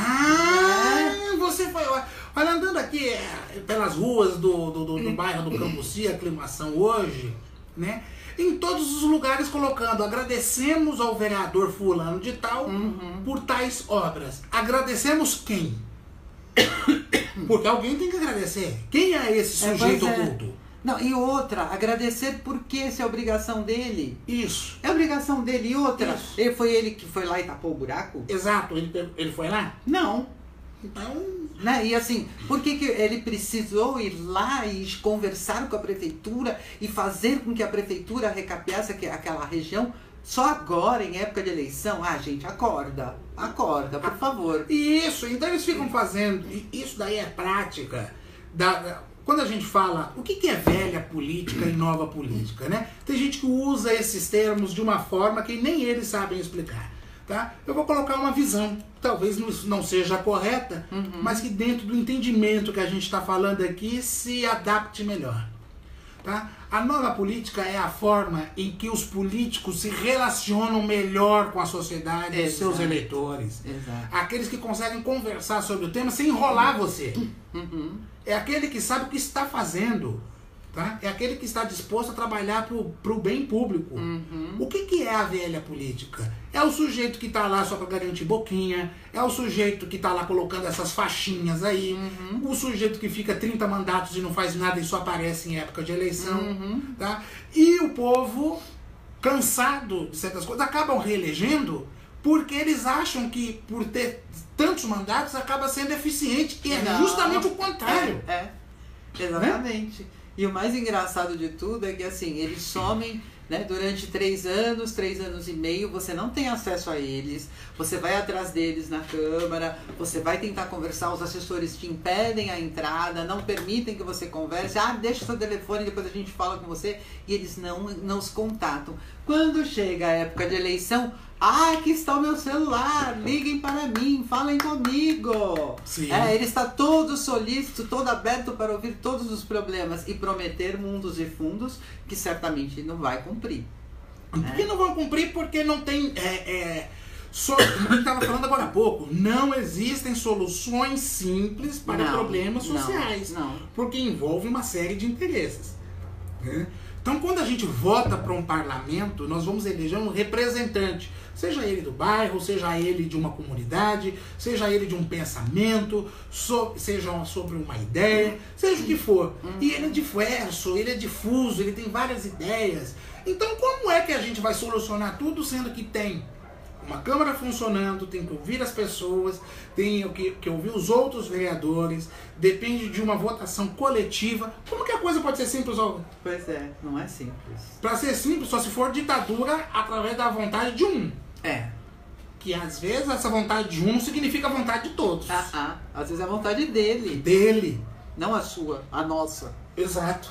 Você foi... Olha, andando aqui pelas ruas do bairro do Cambuci, aclimação hoje, né? Em todos os lugares colocando, agradecemos ao vereador fulano de tal por tais obras. Agradecemos quem? Porque alguém tem que agradecer. Quem é esse sujeito oculto? Não, e outra, agradecer porque isso é obrigação dele. Isso. É obrigação dele. E outra, Isso. Foi ele que foi lá e tapou o buraco? Exato. Ele foi lá? Não. Então... Né? E assim, por que ele precisou ir lá e conversar com a prefeitura e fazer com que a prefeitura recapeasse aquela região só agora, em época de eleição? Ah, gente, acorda, por favor. Isso, então eles ficam fazendo, isso daí é prática. Quando a gente fala, o que é velha política e nova política, né? Tem gente que usa esses termos de uma forma que nem eles sabem explicar. Tá? Eu vou colocar uma visão, talvez não seja correta, mas que dentro do entendimento que a gente está falando aqui se adapte melhor. Tá? A nova política é a forma em que os políticos se relacionam melhor com a sociedade e seus eleitores. Exato. Aqueles que conseguem conversar sobre o tema sem enrolar você. É aquele que sabe o que está fazendo. Tá? É aquele que está disposto a trabalhar para o bem público. O que é a velha política? É o sujeito que está lá só para garantir boquinha, é o sujeito que está lá colocando essas faixinhas aí, o sujeito que fica 30 mandatos e não faz nada e só aparece em época de eleição. Tá? E o povo, cansado de certas coisas, acabam reelegendo porque eles acham que por ter tantos mandatos acaba sendo eficiente, e é justamente o contrário. Exatamente. Né? E o mais engraçado de tudo é que assim, eles somem, né, durante 3 anos e meio, você não tem acesso a eles, você vai atrás deles na Câmara, você vai tentar conversar, os assessores te impedem a entrada, não permitem que você converse, deixa seu telefone, depois a gente fala com você, e eles não os contatam. Quando chega a época de eleição, aqui está o meu celular, liguem para mim, falem comigo. Sim. Ele está todo solícito, todo aberto para ouvir todos os problemas e prometer mundos e fundos que certamente não vai cumprir. Por que não vão cumprir? Porque não tem... como a gente estava falando agora há pouco, não existem soluções simples para problemas sociais. Não. Porque envolve uma série de interesses. Né? Então, quando a gente vota para um parlamento, nós vamos eleger um representante, seja ele do bairro, seja ele de uma comunidade, seja ele de um pensamento, seja sobre uma ideia, seja o que for. E ele é diverso, ele é difuso, ele tem várias ideias. Então, como é que a gente vai solucionar tudo, sendo que tem uma Câmara funcionando, tem que ouvir as pessoas, tem que ouvir os outros vereadores, depende de uma votação coletiva? Como que a coisa pode ser simples? Pois é, não é simples. Para ser simples, só se for ditadura através da vontade de um. Que às vezes essa vontade de um não significa a vontade de todos. Às vezes é a vontade dele. Dele. Não a sua, a nossa. Exato.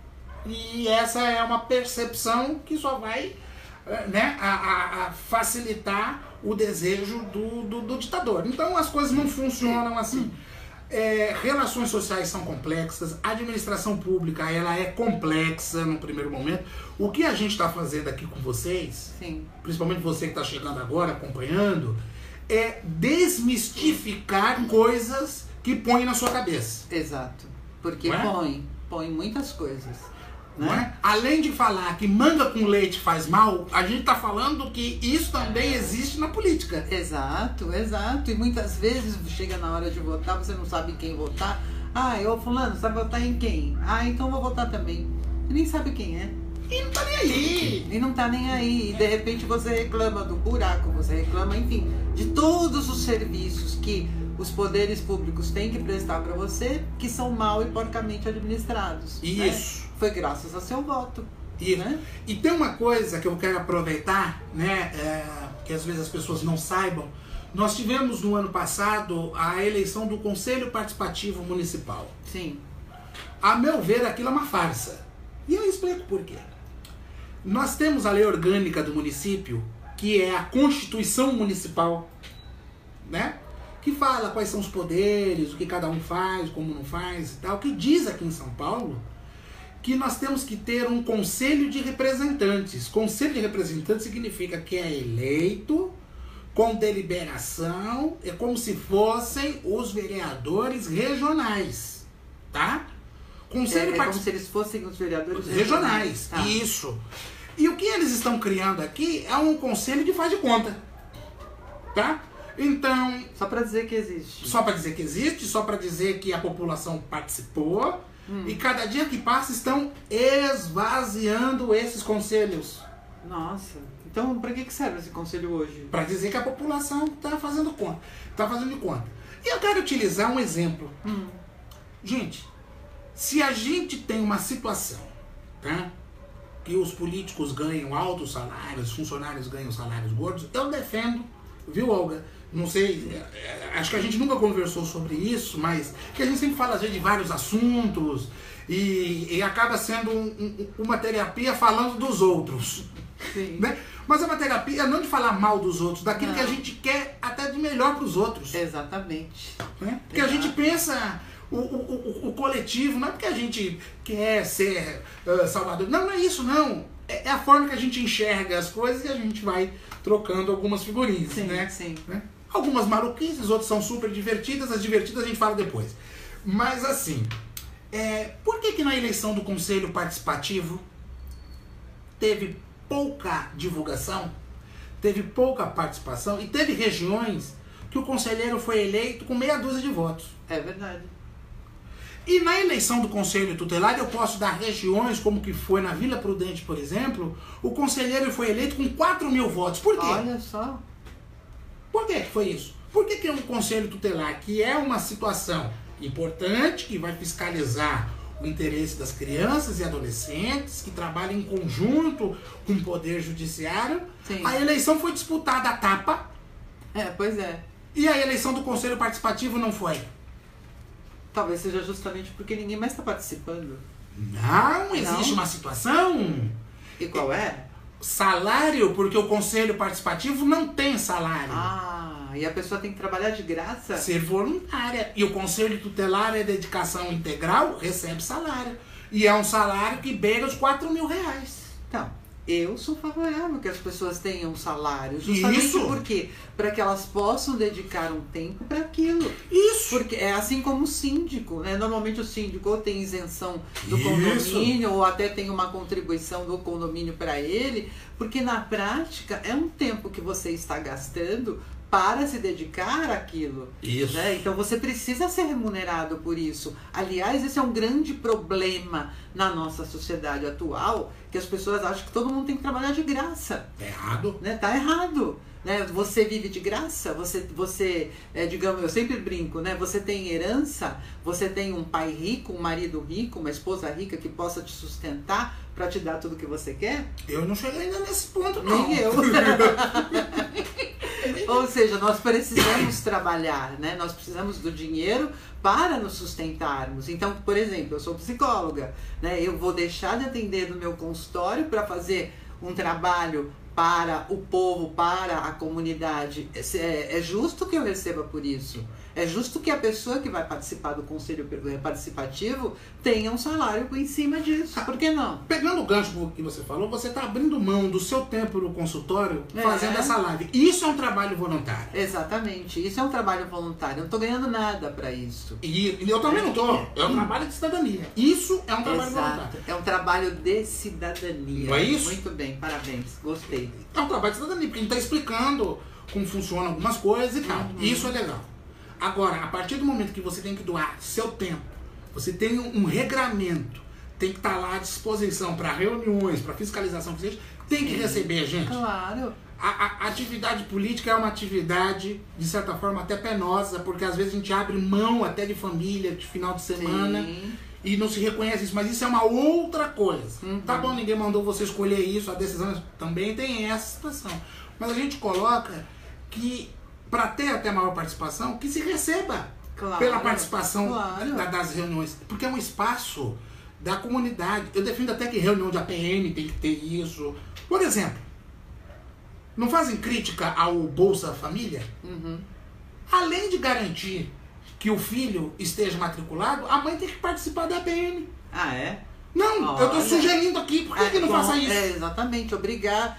E essa é uma percepção que só vai... Né, a facilitar o desejo do ditador. Então as coisas não funcionam assim. Relações sociais são complexas, a administração pública ela é complexa no primeiro momento. O que a gente está fazendo aqui com vocês, principalmente você que está chegando agora, acompanhando, é desmistificar coisas que põe na sua cabeça. Exato. Porque põe muitas coisas. Não é? Além de falar que manga com leite faz mal, a gente está falando que isso também existe na política. Exato. E muitas vezes chega na hora de votar, você não sabe quem votar. Fulano, sabe votar em quem? Então vou votar também. Você nem sabe quem é. E não tá nem aí. E não tá nem aí. E de repente você reclama do buraco, você reclama, enfim, de todos os serviços que os poderes públicos têm que prestar para você, que são mal e porcamente administrados. Isso. Né? Foi graças ao seu voto. Isso. Né? E tem uma coisa que eu quero aproveitar, né, que às vezes as pessoas não saibam. Nós tivemos no ano passado a eleição do Conselho Participativo Municipal. Sim. A meu ver, aquilo é uma farsa. E eu explico por quê. Nós temos a lei orgânica do município, que é a Constituição Municipal, né? Que fala quais são os poderes, o que cada um faz, como não faz e tal, que diz aqui em São Paulo que nós temos que ter um conselho de representantes. Conselho de representantes significa que é eleito com deliberação, é como se fossem os vereadores regionais, tá? Conselho como se eles fossem os vereadores regionais. Isso. E o que eles estão criando aqui é um conselho de faz de conta, tá? Então... Só para dizer que existe. Só para dizer que existe, só para dizer que a população participou. E cada dia que passa estão esvaziando esses conselhos. Nossa. Então, para que serve esse conselho hoje? Para dizer que a população está fazendo conta. Está fazendo de conta. E eu quero utilizar um exemplo. Gente, se a gente tem uma situação, tá? Que os políticos ganham altos salários, os funcionários ganham salários gordos, eu defendo, viu, Olga? Não sei, acho que a gente nunca conversou sobre isso, mas que a gente sempre fala às vezes de vários assuntos e acaba sendo uma terapia falando dos outros. Sim. Né? Mas é uma terapia não de falar mal dos outros, daquilo que a gente quer até de melhor para os outros. Exatamente. Né? Porque a gente pensa o coletivo, não é porque a gente quer ser salvador. Não, não é isso, não. É a forma que a gente enxerga as coisas e a gente vai trocando algumas figurinhas. Sim, né? sim. Né? Algumas maluquices, outras são super divertidas. As divertidas a gente fala depois. Mas assim, por que na eleição do Conselho Participativo teve pouca divulgação, teve pouca participação e teve regiões que o conselheiro foi eleito com meia dúzia de votos? É verdade. E na eleição do Conselho Tutelar, eu posso dar regiões, como que foi na Vila Prudente, por exemplo, o conselheiro foi eleito com 4.000 votos. Por quê? Olha só. Por que foi isso? Por que um Conselho Tutelar, que é uma situação importante, que vai fiscalizar o interesse das crianças e adolescentes, que trabalha em conjunto com o Poder Judiciário, Sim. A eleição foi disputada a tapa. Pois é. E a eleição do Conselho Participativo não foi. Talvez seja justamente porque ninguém mais está participando. Não, existe uma situação. E qual é? Salário, porque o Conselho Participativo não tem salário. E a pessoa tem que trabalhar de graça? Ser voluntária. E o Conselho Tutelar é dedicação integral, recebe salário. E é um salário que beira os 4.000 reais. Então, eu sou favorável que as pessoas tenham salário. Justamente Isso. porque para que elas possam dedicar um tempo para aquilo. Isso. Porque é assim como o síndico, né? Normalmente o síndico ou tem isenção do Isso. condomínio ou até tem uma contribuição do condomínio para ele, porque na prática é um tempo que você está gastando para se dedicar àquilo. Isso. Né? Então você precisa ser remunerado por isso. Aliás, esse é um grande problema na nossa sociedade atual, que as pessoas acham que todo mundo tem que trabalhar de graça. Errado. Né? Tá errado. Né? Você vive de graça, digamos, eu sempre brinco, né? Você tem herança, você tem um pai rico, um marido rico, uma esposa rica que possa te sustentar para te dar tudo que você quer? Eu não cheguei ainda nesse ponto, não. Nem eu. Ou seja, nós precisamos trabalhar, né? Nós precisamos do dinheiro para nos sustentarmos. Então, por exemplo, eu sou psicóloga, né? Eu vou deixar de atender no meu consultório para fazer um trabalho para o povo, para a comunidade. É justo que eu receba por isso. É justo que a pessoa que vai participar do Conselho Participativo tenha um salário em cima disso. Por que não? Pegando o gancho que você falou, você está abrindo mão do seu tempo no consultório fazendo essa live. Isso é um trabalho voluntário. Exatamente. Isso é um trabalho voluntário. Eu não estou ganhando nada para isso. E eu também não estou. É um trabalho de cidadania. Isso é um trabalho voluntário. É um trabalho de cidadania. Não é isso? Muito bem, parabéns. Gostei. É um trabalho de cidadania, porque a gente está explicando como funcionam algumas coisas e tal. Isso é legal. Agora, a partir do momento que você tem que doar seu tempo, você tem um regramento, tem que estar lá à disposição para reuniões, para fiscalização, que seja, tem que receber, gente. Claro. A atividade política é uma atividade, de certa forma, até penosa, porque às vezes a gente abre mão até de família, de final de semana, e não se reconhece isso, mas isso é uma outra coisa. Tá bom, ninguém mandou você escolher isso, a decisão também tem essa situação. Mas a gente coloca que, para ter até maior participação, que se receba pela participação das reuniões, porque é um espaço da comunidade. Eu defendo até que reunião de APM tem que ter isso. Por exemplo, não fazem crítica ao Bolsa Família? Além de garantir que o filho esteja matriculado, a mãe tem que participar da APM. Ah, é? Não, eu estou sugerindo aqui, por que não faça isso? Exatamente, obrigar,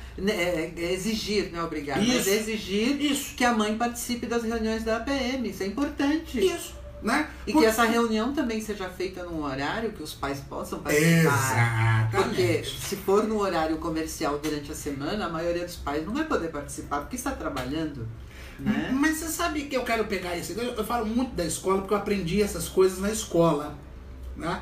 exigir, não é obrigar, isso, mas exigir isso. Que a mãe participe das reuniões da APM, isso é importante. Isso, né? E que essa reunião também seja feita num horário que os pais possam participar. Exatamente. Porque se for no horário comercial durante a semana, a maioria dos pais não vai poder participar, porque está trabalhando. né? Mas você sabe que eu quero pegar esse... Eu falo muito da escola porque eu aprendi essas coisas na escola, né?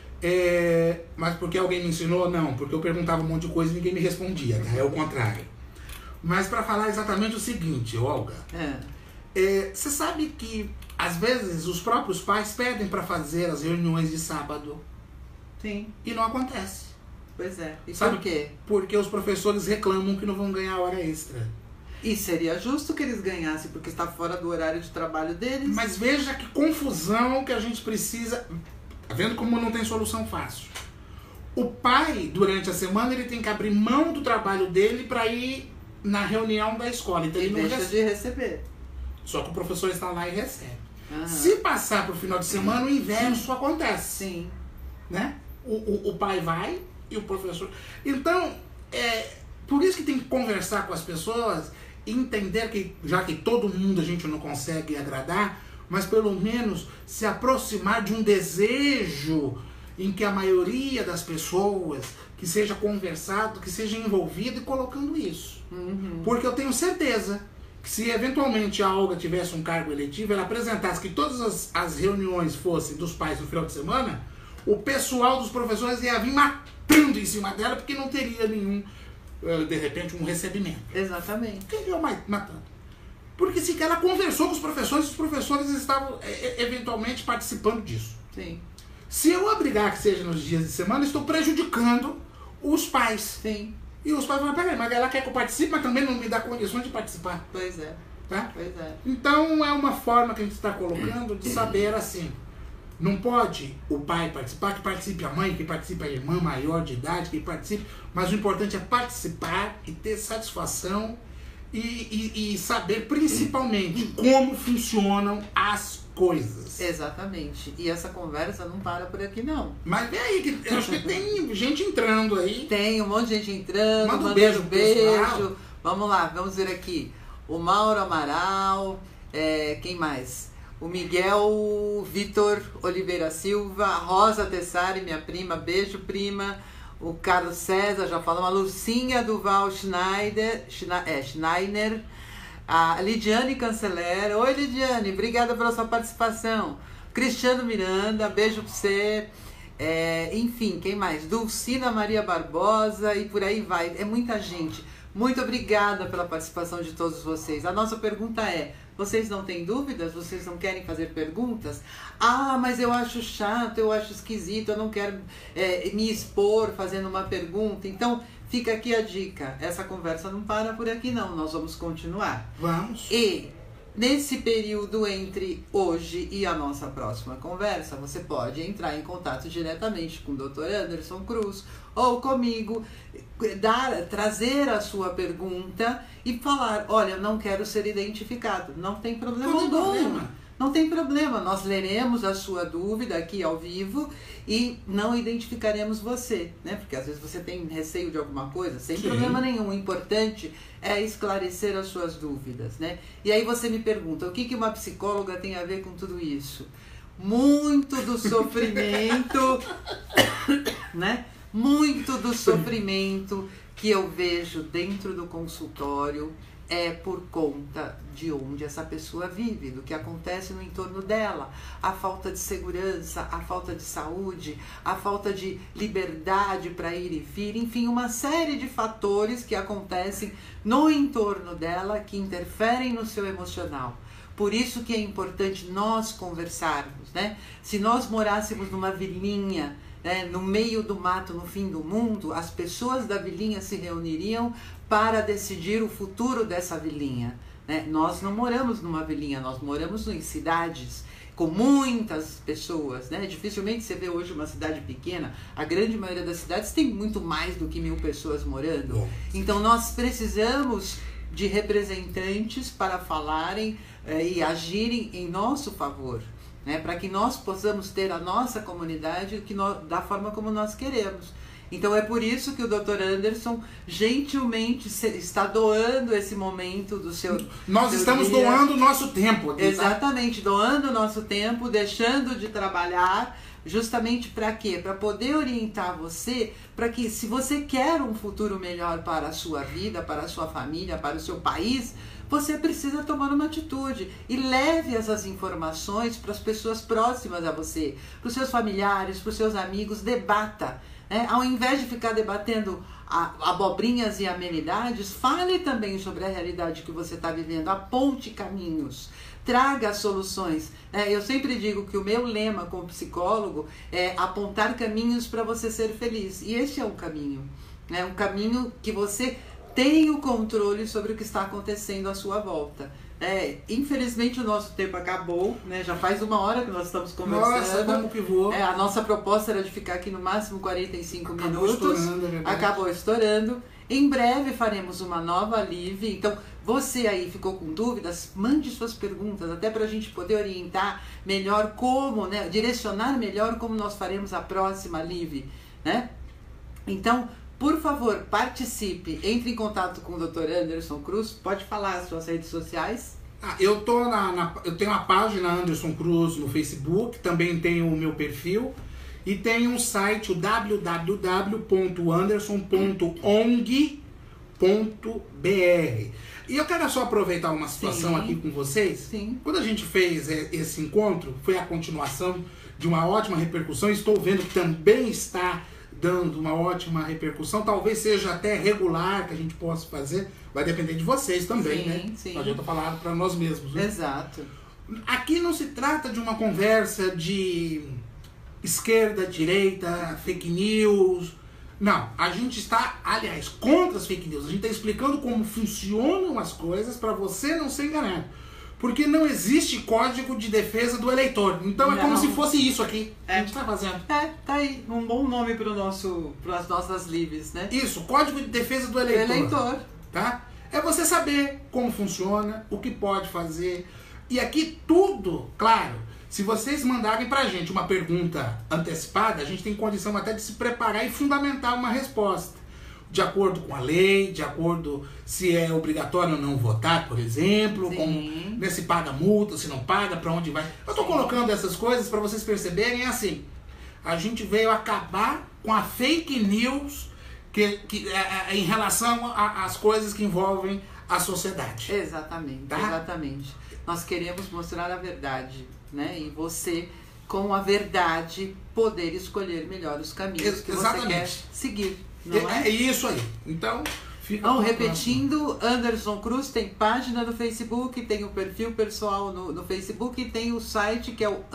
Mas porque alguém me ensinou? Não, porque eu perguntava um monte de coisa e ninguém me respondia, né? É o contrário. Mas para falar exatamente o seguinte, Olga, você sabe que às vezes os próprios pais pedem para fazer as reuniões de sábado. Sim. E não acontece. Pois é. E sabe por quê? Porque os professores reclamam que não vão ganhar hora extra. E seria justo que eles ganhassem, porque está fora do horário de trabalho deles. Mas veja que confusão que a gente precisa... Tá vendo como não tem solução fácil? O pai, durante a semana, ele tem que abrir mão do trabalho dele para ir na reunião da escola. Então ele não deixa de receber. Só que o professor está lá e recebe. Uhum. Se passar para o final de semana, o inverso acontece. Sim. Né? O pai vai e o professor... Então, por isso que tem que conversar com as pessoas e entender que, já que todo mundo a gente não consegue agradar, mas pelo menos se aproximar de um desejo em que a maioria das pessoas que seja conversado, que seja envolvido e colocando isso. Uhum. Porque eu tenho certeza que se eventualmente a Olga tivesse um cargo eletivo, ela apresentasse que todas as reuniões fossem dos pais no final de semana, o pessoal dos professores ia vir matando em cima dela porque não teria nenhum, de repente, um recebimento. Exatamente. Quem viu matando? Porque se ela conversou com os professores estavam eventualmente participando disso. Sim. Se eu obrigar que seja nos dias de semana, estou prejudicando os pais. Sim. E os pais vão, peraí, mas ela quer que eu participe, mas também não me dá condições de participar. Pois é. Tá? Pois é. Então é uma forma que a gente está colocando de saber assim. Não pode o pai participar, que participe a mãe, que participe a irmã maior de idade, que participe, mas o importante é participar e ter satisfação e saber principalmente como funcionam as coisas. Exatamente. E essa conversa não para por aqui, não. Mas vem aí, que eu acho que tem gente entrando aí. Tem um monte de gente entrando, Manda um mandando beijo. Vamos lá, vamos ver aqui. O Mauro Amaral, quem mais? O Miguel Vitor Oliveira Silva, a Rosa Tessari, minha prima, beijo prima. O Carlos César, já falamos, a Lucinha Duval Schneider, a Lidiane Canceler. Oi, Lidiane, obrigada pela sua participação. Cristiano Miranda, beijo pra você. Enfim, quem mais? Dulcina Maria Barbosa e por aí vai. É muita gente. Muito obrigada pela participação de todos vocês. A nossa pergunta é: vocês não têm dúvidas? Vocês não querem fazer perguntas? Ah, mas eu acho chato, eu acho esquisito, eu não quero me expor fazendo uma pergunta. Então, fica aqui a dica. Essa conversa não para por aqui não, nós vamos continuar. Vamos. E nesse período entre hoje e a nossa próxima conversa, você pode entrar em contato diretamente com o Dr. Anderson Cruz ou comigo, trazer a sua pergunta e falar: olha, eu não quero ser identificado. Não tem problema algum. Não tem problema, nós leremos a sua dúvida aqui ao vivo e não identificaremos você, né? Porque às vezes você tem receio de alguma coisa, sem problema nenhum. O importante é esclarecer as suas dúvidas, né? E aí você me pergunta: o que uma psicóloga tem a ver com tudo isso? Muito do sofrimento, né? Muito do sofrimento que eu vejo dentro do consultório é por conta de onde essa pessoa vive, do que acontece no entorno dela, a falta de segurança, a falta de saúde, a falta de liberdade para ir e vir, enfim, uma série de fatores que acontecem no entorno dela que interferem no seu emocional. Por isso que é importante nós conversarmos, né? Se nós morássemos numa vilinha, no meio do mato, no fim do mundo, as pessoas da vilinha se reuniriam para decidir o futuro dessa vilinha, né? Nós não moramos numa vilinha, nós moramos em cidades com muitas pessoas, né? Dificilmente você vê hoje uma cidade pequena. A grande maioria das cidades tem muito mais do que 1000 pessoas morando. Então nós precisamos de representantes para falarem e agirem em nosso favor, né, para que nós possamos ter a nossa comunidade da forma como nós queremos. Então é por isso que o Dr. Anderson gentilmente está doando esse momento do seu Nós estamos doando o nosso tempo. Exatamente, doando o nosso tempo, deixando de trabalhar justamente para quê? Para poder orientar você, para que se você quer um futuro melhor para a sua vida, para a sua família, para o seu país, você precisa tomar uma atitude e leve essas informações para as pessoas próximas a você, para os seus familiares, para os seus amigos, debata. Ao invés de ficar debatendo abobrinhas e amenidades, fale também sobre a realidade que você está vivendo, aponte caminhos, traga soluções. Eu sempre digo que o meu lema como psicólogo é apontar caminhos para você ser feliz, e esse é um caminho, um caminho que você tem o controle sobre o que está acontecendo à sua volta. Infelizmente o nosso tempo acabou, já faz 1 hora que nós estamos conversando. Nossa, como que voou. A nossa proposta era de ficar aqui no máximo 45 minutos. Acabou estourando. Em breve faremos uma nova live. Então, você aí ficou com dúvidas, mande suas perguntas, até para a gente poder orientar melhor como, direcionar melhor como nós faremos a próxima live, Então, por favor, participe, entre em contato com o Dr. Anderson Cruz. Pode falar as suas redes sociais. Eu tenho a página Anderson Cruz no Facebook, também tenho o meu perfil e tenho um site, o www.anderson.ong.br. E eu quero só aproveitar uma situação aqui com vocês. Sim. Quando a gente fez esse encontro, foi a continuação de uma ótima repercussão. Estou vendo que também está dando uma ótima repercussão, talvez seja até regular que a gente possa fazer, vai depender de vocês também, Sim. Não adianta falar para nós mesmos, Exato. Aqui não se trata de uma conversa de esquerda, direita, fake news. Não, a gente está, aliás, contra as fake news. A gente está explicando como funcionam as coisas para você não ser enganado. Porque não existe código de defesa do eleitor. Então é como se fosse isso aqui. A gente está fazendo. Tá aí. Um bom nome para as nossas lives, Isso, código de defesa do eleitor. Tá? É você saber como funciona, o que pode fazer. E aqui tudo, claro, se vocês mandarem pra gente uma pergunta antecipada, a gente tem condição até de se preparar e fundamentar uma resposta. De acordo com a lei, de acordo se é obrigatório ou não votar, por exemplo, como, se paga multa, se não paga, para onde vai. Eu estou colocando essas coisas para vocês perceberem assim. A gente veio acabar com a fake news em relação às coisas que envolvem a sociedade. Exatamente, exatamente. Nós queremos mostrar a verdade, E você, com a verdade, poder escolher melhor os caminhos que você quer seguir. É isso aí. Então, repetindo, Anderson Cruz tem página no Facebook, tem o perfil pessoal no Facebook e tem o site que é o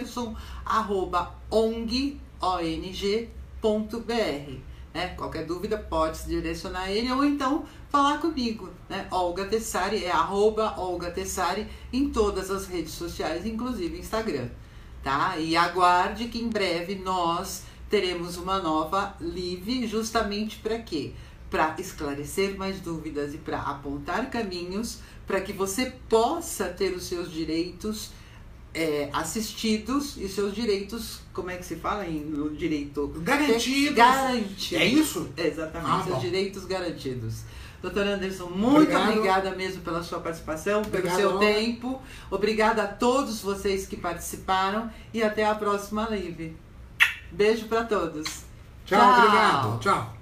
anderson@ong.br. Qualquer dúvida pode se direcionar a ele ou então falar comigo. Olga Tessari @Olga Tessari em todas as redes sociais, inclusive Instagram. Tá? E aguarde que em breve nós teremos uma nova live justamente para quê? Para esclarecer mais dúvidas e para apontar caminhos para que você possa ter os seus direitos assistidos e seus direitos, como é que se fala no direito? Garantidos. É isso? Exatamente, seus direitos garantidos. Doutor Anderson, muito obrigada mesmo pela sua participação, pelo seu tempo. Obrigada a todos vocês que participaram e até a próxima live. Beijo para todos. Tchau, obrigado. Tchau.